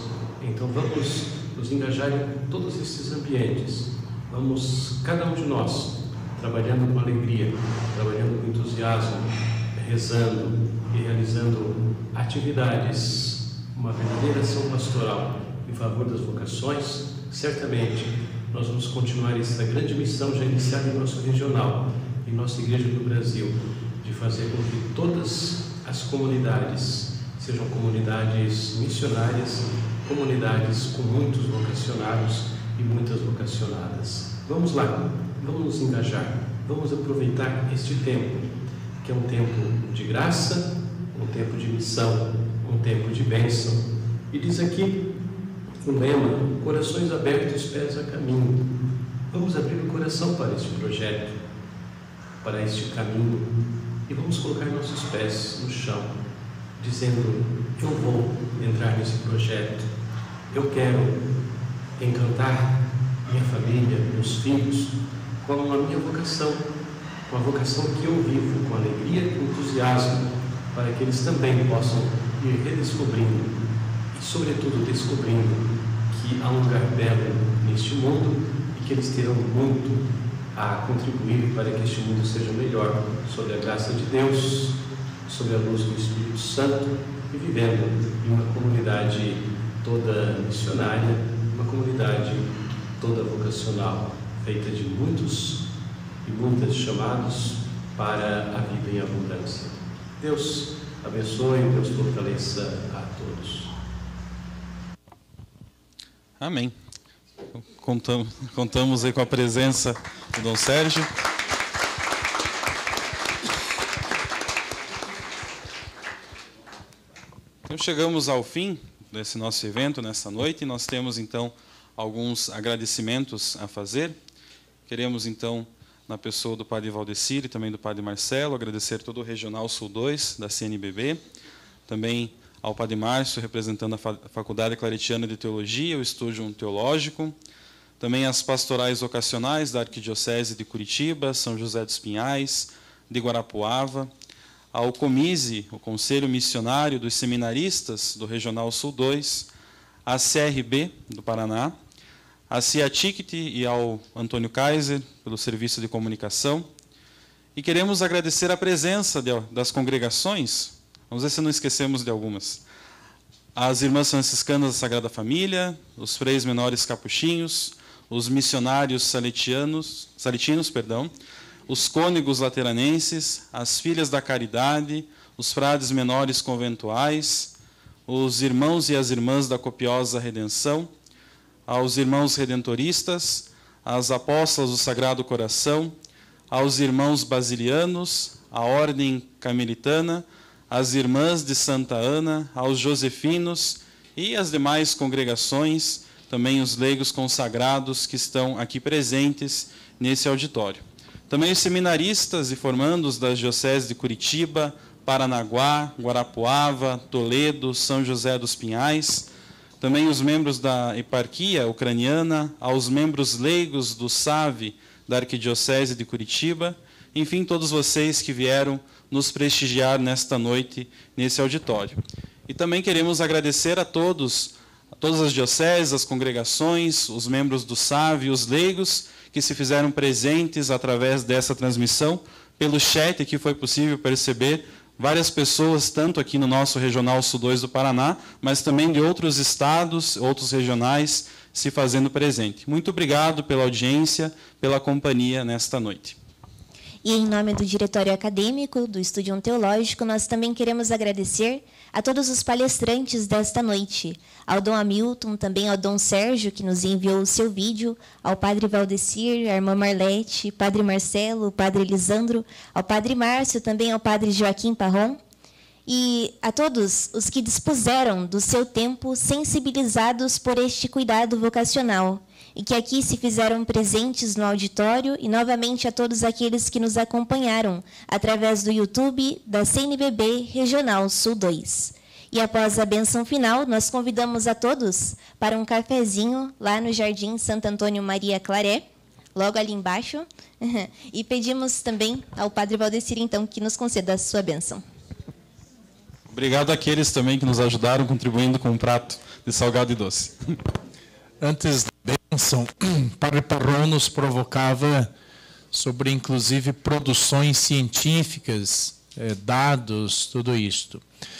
Então vamos nos engajar em todos esses ambientes. Vamos, cada um de nós, trabalhando com alegria, trabalhando com entusiasmo, rezando e realizando atividades, uma verdadeira ação pastoral em favor das vocações. Certamente nós vamos continuar essa grande missão já iniciada em nosso regional, em nossa igreja do Brasil, de fazer com que todas as comunidades sejam comunidades missionárias, comunidades com muitos vocacionados e muitas vocacionadas. Vamos lá, vamos nos engajar, vamos aproveitar este tempo, que é um tempo de graça, um tempo de missão, um tempo de bênção. E diz aqui o lema: corações abertos, pés a caminho. Vamos abrir o coração para este projeto, para este caminho, e vamos colocar nossos pés no chão, dizendo: eu vou entrar nesse projeto, eu quero encantar minha família, meus filhos, com a minha vocação, com a vocação que eu vivo, com alegria e entusiasmo, para que eles também possam ir redescobrindo e, sobretudo, descobrindo que há um lugar belo neste mundo e que eles terão muito a contribuir para que este mundo seja melhor, sob a graça de Deus, sob a luz do Espírito Santo, e vivendo em uma comunidade toda missionária, uma comunidade toda vocacional, feita de muitos e muitas chamados para a vida em abundância. Deus abençoe, Deus fortaleça a todos. Amém. Contamos aí com a presença do Dom Sérgio. Então chegamos ao fim desse nosso evento nessa noite e nós temos então alguns agradecimentos a fazer. Queremos então, na pessoa do Padre Valdecir e também do Padre Marcelo, agradecer todo o Regional Sul 2 da CNBB, também ao Padre Márcio, representando a Faculdade Claretiana de Teologia, o Estúdio Teológico, também as pastorais vocacionais da Arquidiocese de Curitiba, São José dos Pinhais, de Guarapuava, ao COMISE, o Conselho Missionário dos Seminaristas do Regional Sul 2, à CRB do Paraná, à CIATICT e ao Antônio Kaiser pelo serviço de comunicação. E queremos agradecer a presença das congregações, vamos ver se não esquecemos de algumas, as Irmãs Franciscanas da Sagrada Família, os Freis Menores Capuchinhos, os missionários saletinos, os cônegos lateranenses, as Filhas da Caridade, os frades menores conventuais, os irmãos e as irmãs da Copiosa Redenção, aos irmãos redentoristas, às apóstolas do Sagrado Coração, aos irmãos basilianos, à Ordem Carmelitana, às irmãs de Santa Ana, aos josefinos e às demais congregações, também os leigos consagrados que estão aqui presentes nesse auditório. Também os seminaristas e formandos das dioceses de Curitiba, Paranaguá, Guarapuava, Toledo, São José dos Pinhais, também os membros da eparquia ucraniana, aos membros leigos do SAVE da Arquidiocese de Curitiba, enfim, todos vocês que vieram nos prestigiar nesta noite, nesse auditório. E também queremos agradecer a todas as dioceses, as congregações, os membros do SAVE, os leigos, que se fizeram presentes através dessa transmissão. Pelo chat aqui foi possível perceber várias pessoas, tanto aqui no nosso Regional Sul 2 do Paraná, mas também de outros estados, outros regionais, se fazendo presente. Muito obrigado pela audiência, pela companhia nesta noite. E em nome do Diretório Acadêmico do Estúdio Teológico, nós também queremos agradecer a todos os palestrantes desta noite, ao Dom Hamilton, também ao Dom Sérgio, que nos enviou o seu vídeo, ao Padre Valdecir, à Irmã Marlete, Padre Marcelo, Padre Elisandro, ao Padre Márcio, também ao Padre Joaquim Parron, e a todos os que dispuseram do seu tempo sensibilizados por este cuidado vocacional, e que aqui se fizeram presentes no auditório, e novamente a todos aqueles que nos acompanharam através do YouTube da CNBB Regional Sul 2. E após a bênção final, nós convidamos a todos para um cafezinho lá no Jardim Santo Antônio Maria Claré, logo ali embaixo, e pedimos também ao Padre Valdecir, então, que nos conceda a sua bênção. Obrigado àqueles também que nos ajudaram contribuindo com um prato de salgado e doce. Antes da bênção, Padre Parron nos provocava sobre, inclusive, produções científicas, dados, tudo isto.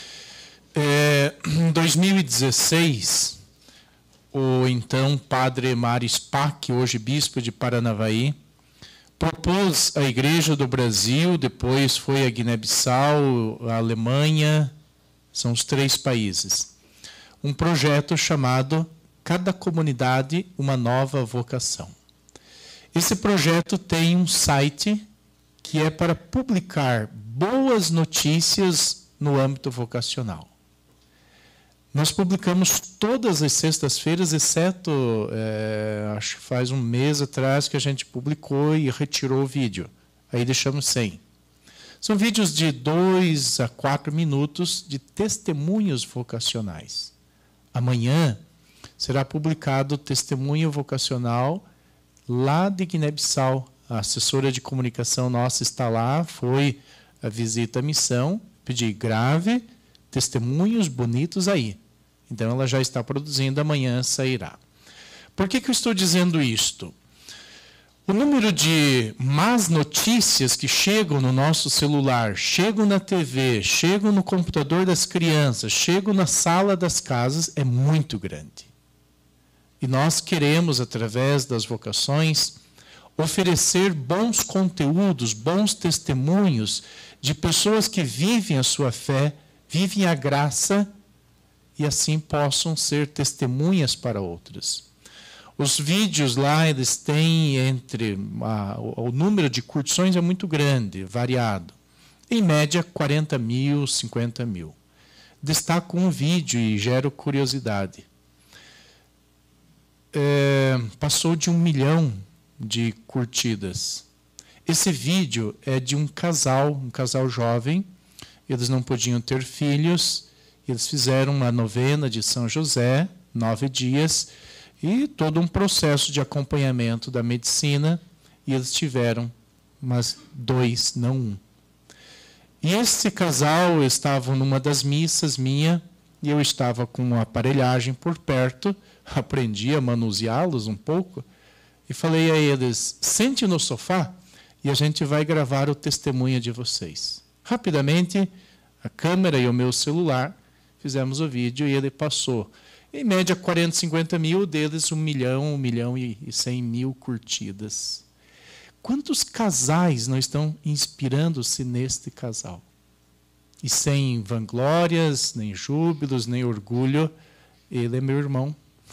Em 2016, o então Padre Mário Spack, hoje bispo de Paranavaí, propôs à Igreja do Brasil, depois foi a Guiné-Bissau, a Alemanha, são os 3 países, um projeto chamado Cada Comunidade, uma Nova Vocação. Esse projeto tem um site que é para publicar boas notícias no âmbito vocacional. Nós publicamos todas as sextas-feiras, exceto, acho que faz um mês atrás que a gente publicou e retirou o vídeo. Aí deixamos sem. São vídeos de 2 a 4 minutos de testemunhos vocacionais. Amanhã será publicado o testemunho vocacional lá de Guiné-Bissau. A assessora de comunicação nossa está lá, foi a visita à missão, pedi grave, testemunhos bonitos aí. Então, ela já está produzindo, amanhã sairá. Por que eu estou dizendo isto? O número de más notícias que chegam no nosso celular, chegam na TV, chegam no computador das crianças, chegam na sala das casas, é muito grande. E nós queremos, através das vocações, oferecer bons conteúdos, bons testemunhos de pessoas que vivem a sua fé, vivem a graça, e assim possam ser testemunhas para outras. Os vídeos lá, eles têm o número de curtições é muito grande, variado. Em média, 40 mil, 50 mil. Destaco um vídeo e gero curiosidade. Passou de 1 milhão de curtidas. Esse vídeo é de um casal jovem, eles não podiam ter filhos, eles fizeram uma novena de São José, 9 dias, e todo um processo de acompanhamento da medicina, e eles tiveram, mas 2, não 1. E esse casal estava numa das missas minha, e eu estava com uma aparelhagem por perto, aprendi a manuseá-los um pouco, e falei a eles, sente no sofá, e a gente vai gravar o testemunho de vocês. Rapidamente, a câmera e o meu celular, fizemos o vídeo e ele passou. Em média, 40, 50 mil, deles 1 milhão e 100 mil curtidas. Quantos casais não estão inspirando-se neste casal? E sem vanglórias, nem júbilos, nem orgulho, ele é meu irmão.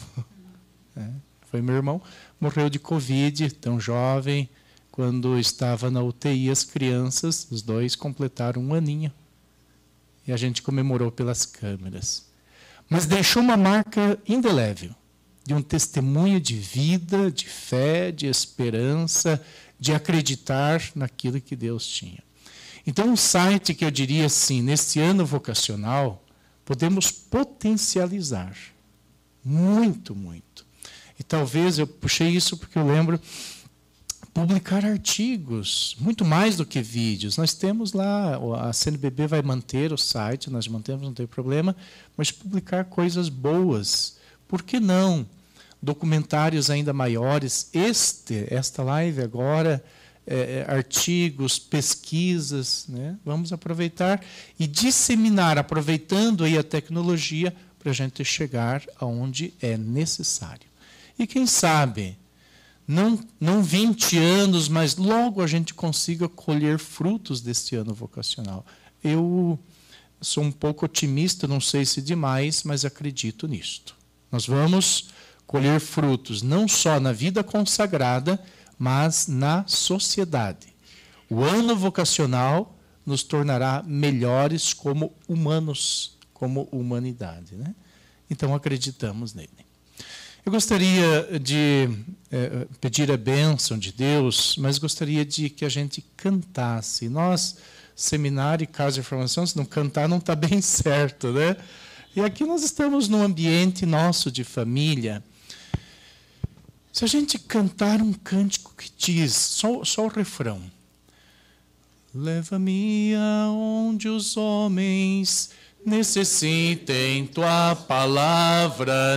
Foi meu irmão. Morreu de Covid, tão jovem. Quando estava na UTI, as crianças, os 2, completaram 1 aninho. E a gente comemorou pelas câmeras. Mas deixou uma marca indelével, de um testemunho de vida, de fé, de esperança, de acreditar naquilo que Deus tinha. Então, um site que eu diria assim, neste ano vocacional, podemos potencializar. Muito, muito. E talvez eu puxei isso porque eu lembro publicar artigos, muito mais do que vídeos. Nós temos lá, a CNBB vai manter o site, nós mantemos, não tem problema, mas publicar coisas boas. Por que não? Documentários ainda maiores. Esta live agora, artigos, pesquisas, né? Vamos aproveitar e disseminar, aproveitando aí a tecnologia, para a gente chegar aonde é necessário. E quem sabe, não 20 anos, mas logo a gente consiga colher frutos deste ano vocacional. Eu sou um pouco otimista, não sei se demais, mas acredito nisto. Nós vamos colher frutos não só na vida consagrada, mas na sociedade. O ano vocacional nos tornará melhores como humanos, como humanidade, né? Então acreditamos nele. Eu gostaria de pedir a bênção de Deus, mas gostaria de que a gente cantasse. Nós, seminário e casa de formação, se não cantar não está bem certo, né? E aqui nós estamos num ambiente nosso de família. Se a gente cantar um cântico que diz, só o refrão. Leva-me aonde os homens necessitem tua palavra,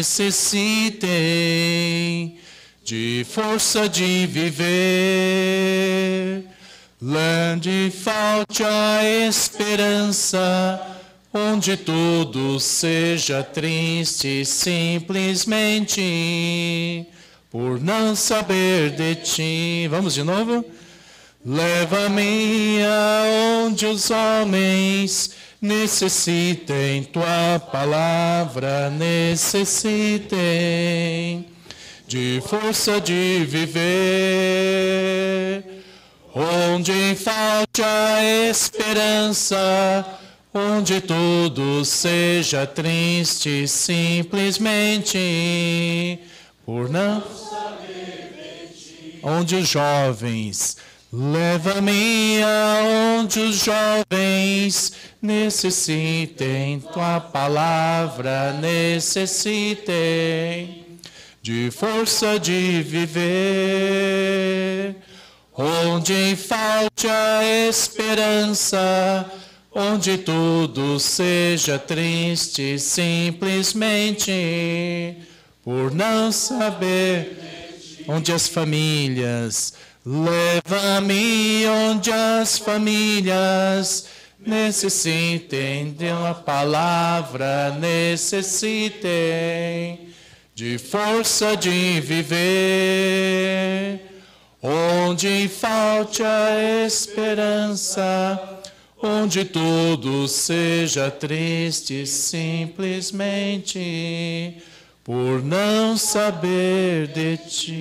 necessitem de força de viver. Onde falte a esperança, onde tudo seja triste simplesmente por não saber de ti. Vamos de novo? Leva-me aonde os homens necessitem tua palavra, necessitem de força de viver. Onde falte a esperança, onde tudo seja triste simplesmente por não saber de ti. Onde os jovens, leva-me aonde os jovens necessitem tua palavra, necessitem de força de viver. Onde falte a esperança, onde tudo seja triste simplesmente por não saber. Onde as famílias, leva-me onde as famílias necessitem de uma palavra, necessitem de força de viver. Onde falte a esperança, onde tudo seja triste simplesmente por não saber de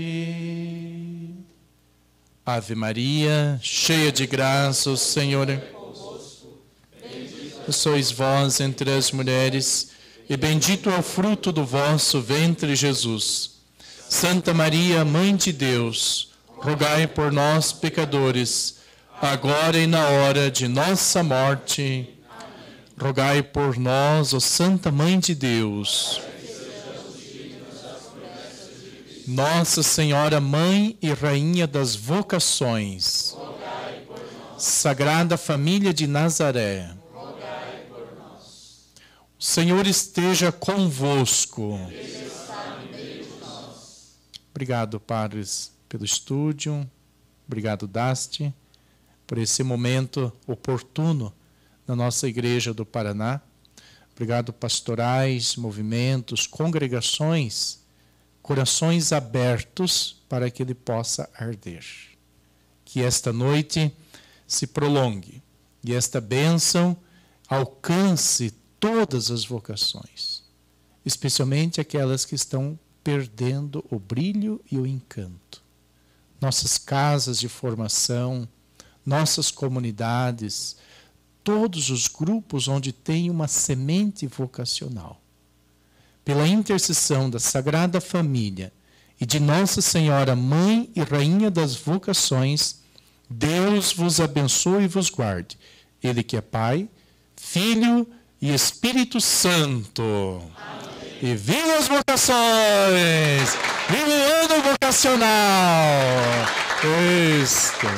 ti. Ave Maria, cheia de graça, o Senhor é convosco. Bendita sois vós entre as mulheres, e bendito é o fruto do vosso ventre, Jesus. Santa Maria, Mãe de Deus, rogai por nós, pecadores, agora e na hora de nossa morte. Rogai por nós, ó Santa Mãe de Deus. Nossa Senhora, Mãe e Rainha das Vocações. Sagrada Família de Nazaré. O Senhor esteja convosco. Obrigado, padres, pelo estúdio. Obrigado, Daste, por esse momento oportuno na nossa Igreja do Paraná. Obrigado, pastorais, movimentos, congregações, corações abertos para que ele possa arder. Que esta noite se prolongue e esta bênção alcance todas as vocações, especialmente aquelas que estão perdendo o brilho e o encanto. Nossas casas de formação, nossas comunidades, todos os grupos onde tem uma semente vocacional. Pela intercessão da Sagrada Família e de Nossa Senhora, Mãe e Rainha das Vocações, Deus vos abençoe e vos guarde. Ele que é Pai, Filho e Espírito Santo. Amém. E viva as vocações! Viva o ano vocacional! Isto.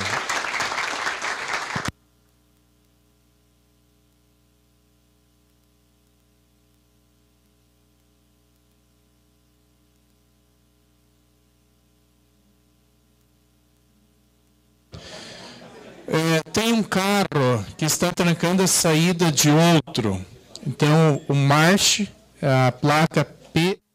Tem um carro que está trancando a saída de outro. Então, o marche, a placa P